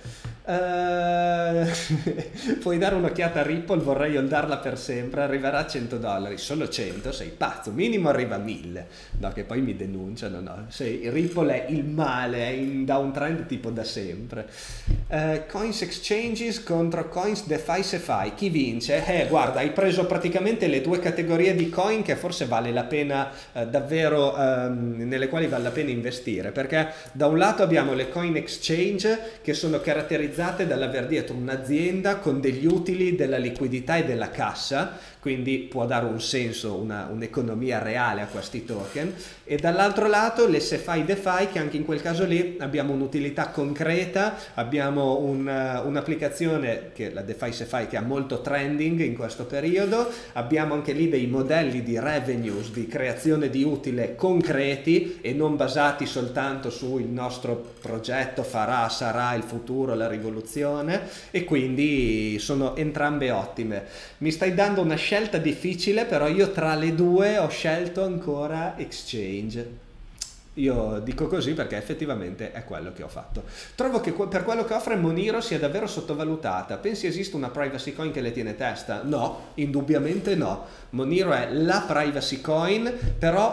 Uh, puoi dare un'occhiata a Ripple, vorrei holdarla per sempre, arriverà a cento dollari, solo cento, sei pazzo, minimo arriva a mille, no che poi mi denunciano, no, sei, Ripple è il male, è in downtrend tipo da sempre. Uh, coins exchanges contro coins DeFi SeFi, chi vince? Eh guarda, hai preso praticamente le due categorie di coin che forse vale la pena uh, davvero um, nelle quali vale la pena investire, perché da un lato abbiamo le coin exchange che sono caratterizzate dall'aver dietro un'azienda con degli utili, della liquidità e della cassa, quindi può dare un senso, una, un'economia reale a questi token, e dall'altro lato le SeFi DeFi che anche in quel caso lì abbiamo un'utilità concreta, abbiamo un, un'applicazione che la DeFi SeFi che ha molto trending in questo periodo, abbiamo anche lì dei modelli di revenues, di creazione di utile concreti e non basati soltanto sul nostro progetto farà, sarà il futuro, la rivoluzione, e quindi sono entrambe ottime. Mi stai dando una scelta difficile, però io tra le due ho scelto ancora exchange. Io dico così perché effettivamente è quello che ho fatto. Trovo che per quello che offre Monero sia davvero sottovalutata. Pensi esista una privacy coin che le tiene testa? No, indubbiamente no. Monero è la privacy coin, però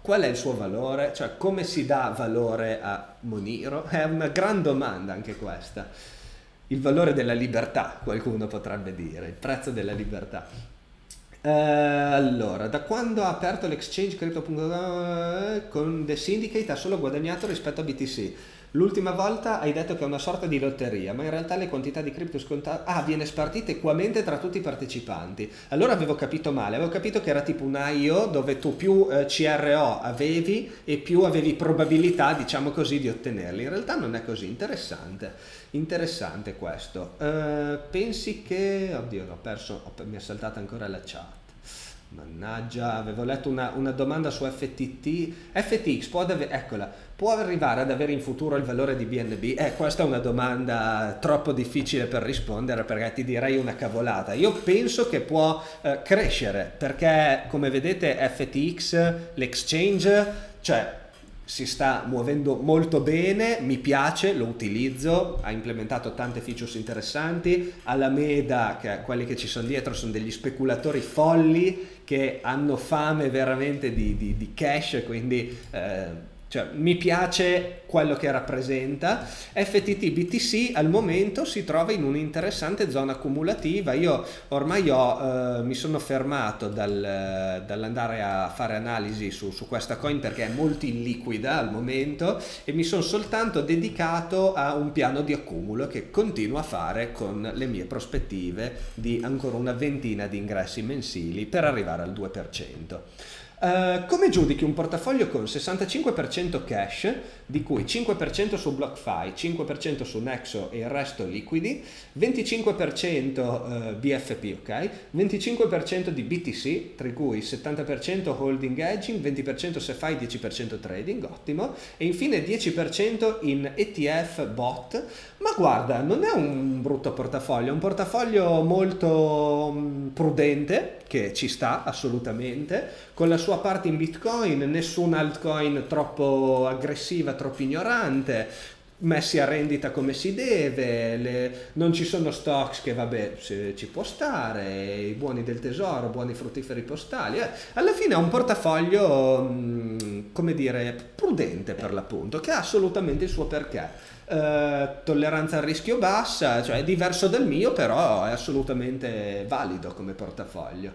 qual è il suo valore? Cioè, come si dà valore a Monero? È una gran domanda anche questa. Il valore della libertà, qualcuno potrebbe dire, il prezzo della libertà. Eh, allora, da quando ha aperto l'exchange crypto punto com con The Syndicate ha solo guadagnato rispetto a B T C. L'ultima volta hai detto che è una sorta di lotteria, ma in realtà le quantità di cripto scontate... Ah, viene spartita equamente tra tutti i partecipanti. Allora avevo capito male, avevo capito che era tipo un I O dove tu più eh, C R O avevi e più avevi probabilità, diciamo così, di ottenerli. In realtà non è così, interessante. Interessante questo. Uh, pensi che... Oddio, ho perso, ho, mi è saltata ancora la chat. Mannaggia, avevo letto una, una domanda su F T T. F T X può, eccola, può arrivare ad avere in futuro il valore di B N B? Eh, questa è una domanda troppo difficile per rispondere, perché ti direi una cavolata. Io penso che può eh, crescere, perché come vedete F T X, l'exchange, cioè si sta muovendo molto bene, mi piace, lo utilizzo, ha implementato tante features interessanti. Alameda, che quelli che ci sono dietro sono degli speculatori folli che hanno fame veramente di, di, di cash, quindi eh, cioè, mi piace quello che rappresenta. F T T B T C al momento si trova in un'interessante zona accumulativa. Io ormai ho, eh, mi sono fermato dal, dall'andare a fare analisi su, su questa coin perché è molto illiquida al momento e mi sono soltanto dedicato a un piano di accumulo che continuo a fare con le mie prospettive di ancora una ventina di ingressi mensili per arrivare al due per cento. Uh, come giudichi un portafoglio con sessantacinque per cento cash, di cui cinque per cento su BlockFi, cinque per cento su Nexo e il resto liquidi, venticinque per cento uh, B F P, ok? venticinque per cento di B T C, tra cui settanta per cento holding hedging, venti per cento S F I, dieci per cento trading, ottimo, e infine dieci per cento in E T F bot. Ma guarda, non è un brutto portafoglio, è un portafoglio molto um, prudente, che ci sta assolutamente, con la sua parte in Bitcoin, nessun altcoin troppo aggressiva, troppo ignorante, messi a rendita come si deve, le, non ci sono stocks che vabbè ci può stare, i buoni del tesoro, buoni fruttiferi postali, eh. Alla fine è un portafoglio mh, come dire prudente per l'appunto, che ha assolutamente il suo perché. Uh, tolleranza al rischio bassa, cioè è diverso dal mio, però è assolutamente valido come portafoglio.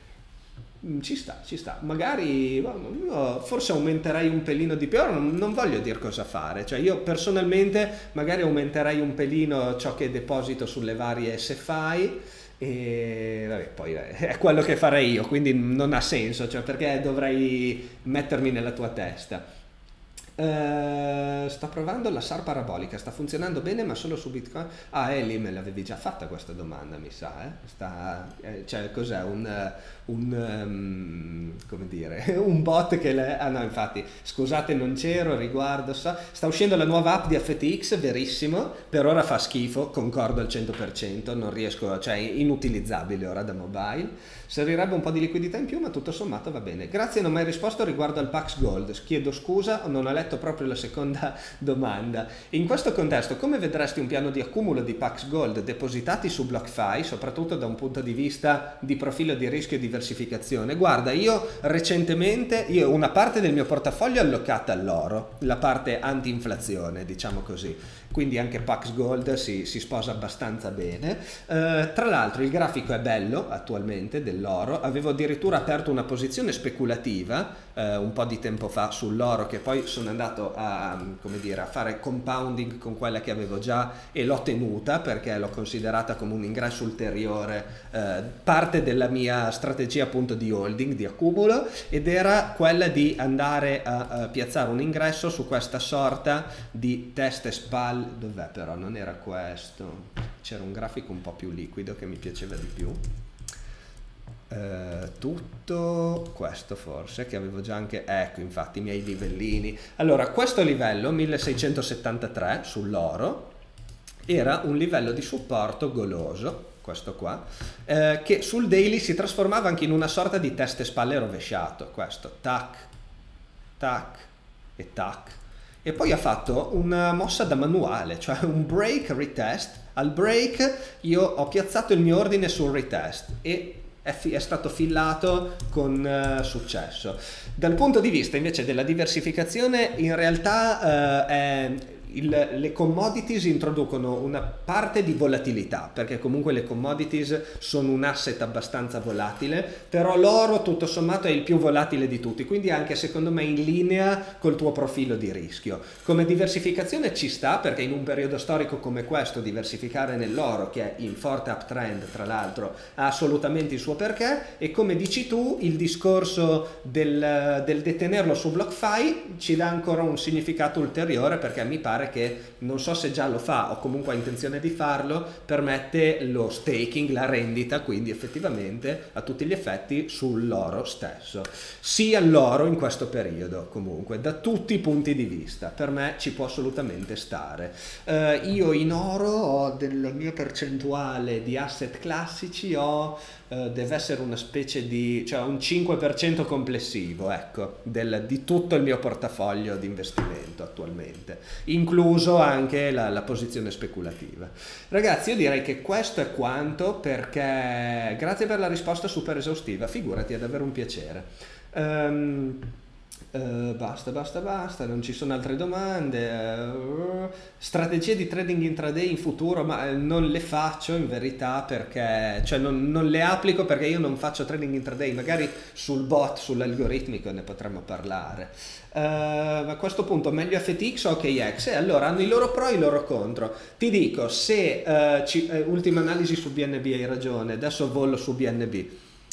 Mm, ci sta, ci sta. Magari io forse aumenterei un pelino di più, non, non voglio dire cosa fare, cioè io personalmente magari aumenterei un pelino ciò che deposito sulle varie S F I e vabbè, poi è quello che farei io, quindi non ha senso, cioè perché dovrei mettermi nella tua testa. Uh, sto provando la S A R parabolica, sta funzionando bene ma solo su Bitcoin. Ah, Eli, me l'avevi già fatta questa domanda, mi sa, eh? Sta, eh, cioè cos'è un, un um, come dire un bot che le... ah no, infatti scusate, non c'ero riguardo, so. Sta uscendo la nuova app di F T X, verissimo, per ora fa schifo, concordo al cento per cento, non riesco, cioè è inutilizzabile ora da mobile. Servirebbe un po' di liquidità in più, ma tutto sommato va bene. Grazie, non mi hai risposto riguardo al Pax Gold. Chiedo scusa, non ho letto proprio la seconda domanda. In questo contesto, come vedresti un piano di accumulo di Pax Gold depositati su BlockFi, soprattutto da un punto di vista di profilo di rischio e diversificazione? Guarda, io recentemente, io una parte del mio portafoglio è allocata all'oro, la parte anti-inflazione, diciamo così. Quindi anche Pax Gold si, si sposa abbastanza bene. Uh, tra l'altro il grafico è bello attualmente dell'oro, avevo addirittura aperto una posizione speculativa uh, un po' di tempo fa sull'oro, che poi sono andato a, come dire, a fare compounding con quella che avevo già e l'ho tenuta perché l'ho considerata come un ingresso ulteriore, uh, parte della mia strategia appunto di holding, di accumulo, ed era quella di andare a, a piazzare un ingresso su questa sorta di testa e spalla. Dov'è però? Non era questo, c'era un grafico un po' più liquido che mi piaceva di più. Uh, tutto questo forse, che avevo già anche, ecco infatti i miei livellini. Allora questo livello milleseicentosettantatré sull'oro era un livello di supporto goloso, questo qua, eh, che sul daily si trasformava anche in una sorta di testa e spalle rovesciato, questo tac tac e tac. E poi ha fatto una mossa da manuale, cioè un break retest. Al break io ho piazzato il mio ordine sul retest e è, fi- è stato fillato con uh, successo. Dal punto di vista invece della diversificazione, in realtà uh, è Il, le commodities introducono una parte di volatilità, perché comunque le commodities sono un asset abbastanza volatile, però l'oro tutto sommato è il più volatile di tutti, quindi anche secondo me in linea col tuo profilo di rischio. Come diversificazione ci sta, perché in un periodo storico come questo diversificare nell'oro, che è in forte uptrend tra l'altro, ha assolutamente il suo perché, e come dici tu il discorso del, del detenerlo su BlockFi ci dà ancora un significato ulteriore, perché mi pare che, non so se già lo fa o comunque ha intenzione di farlo, permette lo staking, la rendita, quindi effettivamente a tutti gli effetti sull'oro stesso. Sia l'oro in questo periodo, comunque da tutti i punti di vista, per me ci può assolutamente stare. Uh, io in oro ho della mia percentuale di asset classici, ho Uh, deve essere una specie di, cioè un cinque per cento complessivo, ecco, del, di tutto il mio portafoglio di investimento attualmente, incluso anche la, la posizione speculativa. Ragazzi, io direi che questo è quanto, perché grazie per la risposta super esaustiva, figurati, è davvero un piacere. Um, Uh, basta, basta, basta, non ci sono altre domande. Uh, strategie di trading intraday in futuro, ma eh, non le faccio in verità, perché cioè non, non le applico, perché io non faccio trading intraday. Magari sul bot, sull'algoritmico ne potremmo parlare. Uh, a questo punto meglio F T X o O K X? E allora hanno i loro pro e i loro contro. Ti dico, se uh, ci, uh, ultima analisi su B N B, hai ragione, adesso volo su B N B.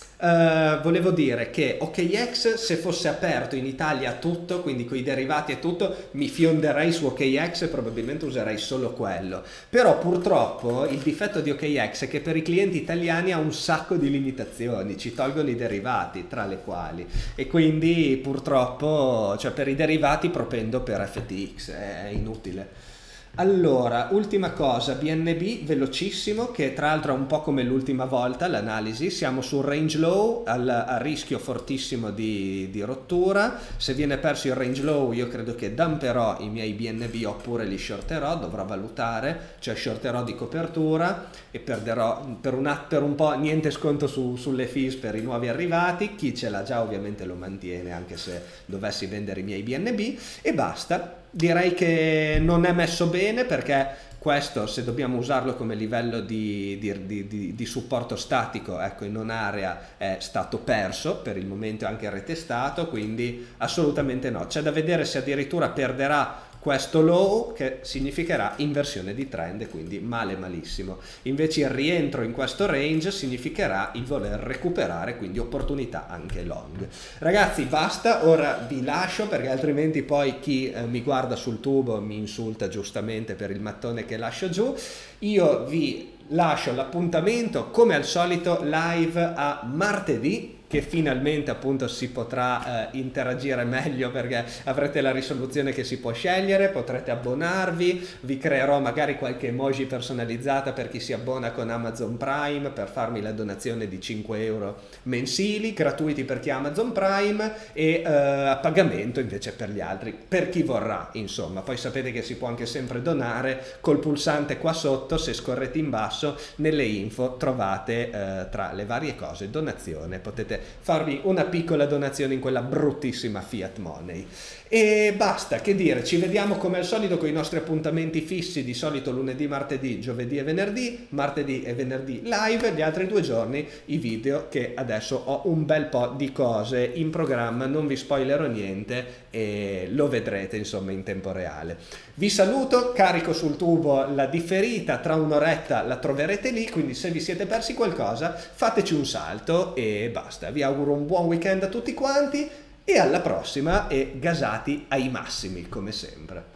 Uh, volevo dire che O K X, se fosse aperto in Italia a tutto, quindi con i derivati e tutto, mi fionderei su O K X e probabilmente userei solo quello. Però purtroppo il difetto di O K X è che per i clienti italiani ha un sacco di limitazioni, ci tolgono i derivati, tra le quali, e quindi purtroppo, cioè per i derivati propendo per F T X, è inutile. Allora, ultima cosa, B N B velocissimo, che tra l'altro è un po' come l'ultima volta l'analisi, siamo sul range low, al, a rischio fortissimo di, di rottura. Se viene perso il range low io credo che dumperò i miei B N B oppure li shorterò, dovrò valutare, cioè shorterò di copertura e perderò per un, per un po' niente sconto su, sulle fees per i nuovi arrivati. Chi ce l'ha già ovviamente lo mantiene, anche se dovessi vendere i miei B N B, e basta. Direi che non è messo bene, perché questo, se dobbiamo usarlo come livello di, di, di, di, di supporto statico, ecco, in non area è stato perso, per il momento anche retestato, quindi assolutamente no. C'è da vedere se addirittura perderà questo low, che significherà inversione di trend, quindi male malissimo. Invece il rientro in questo range significherà il voler recuperare, quindi opportunità anche long. Ragazzi, basta, ora vi lascio, perché altrimenti poi chi eh, mi guarda sul tubo mi insulta giustamente per il mattone che lascio giù. Io vi lascio l'appuntamento come al solito live a martedì, che finalmente appunto si potrà eh, interagire meglio, perché avrete la risoluzione che si può scegliere, potrete abbonarvi, vi creerò magari qualche emoji personalizzata per chi si abbona con Amazon Prime, per farmi la donazione di cinque euro mensili, gratuiti per chi ha Amazon Prime, e eh, a pagamento invece per gli altri, per chi vorrà, insomma. Poi sapete che si può anche sempre donare col pulsante qua sotto, se scorrete in basso nelle info trovate eh, tra le varie cose donazione, potete farvi una piccola donazione in quella bruttissima Fiat Money. E basta, che dire, ci vediamo come al solito con i nostri appuntamenti fissi, di solito lunedì, martedì, giovedì e venerdì, martedì e venerdì live, gli altri due giorni i video, che adesso ho un bel po' di cose in programma, non vi spoilerò niente e lo vedrete insomma in tempo reale. Vi saluto, carico sul tubo la differita, tra un'oretta la troverete lì, quindi se vi siete persi qualcosa fateci un salto e basta. Vi auguro un buon weekend a tutti quanti e alla prossima, e gasati ai massimi come sempre.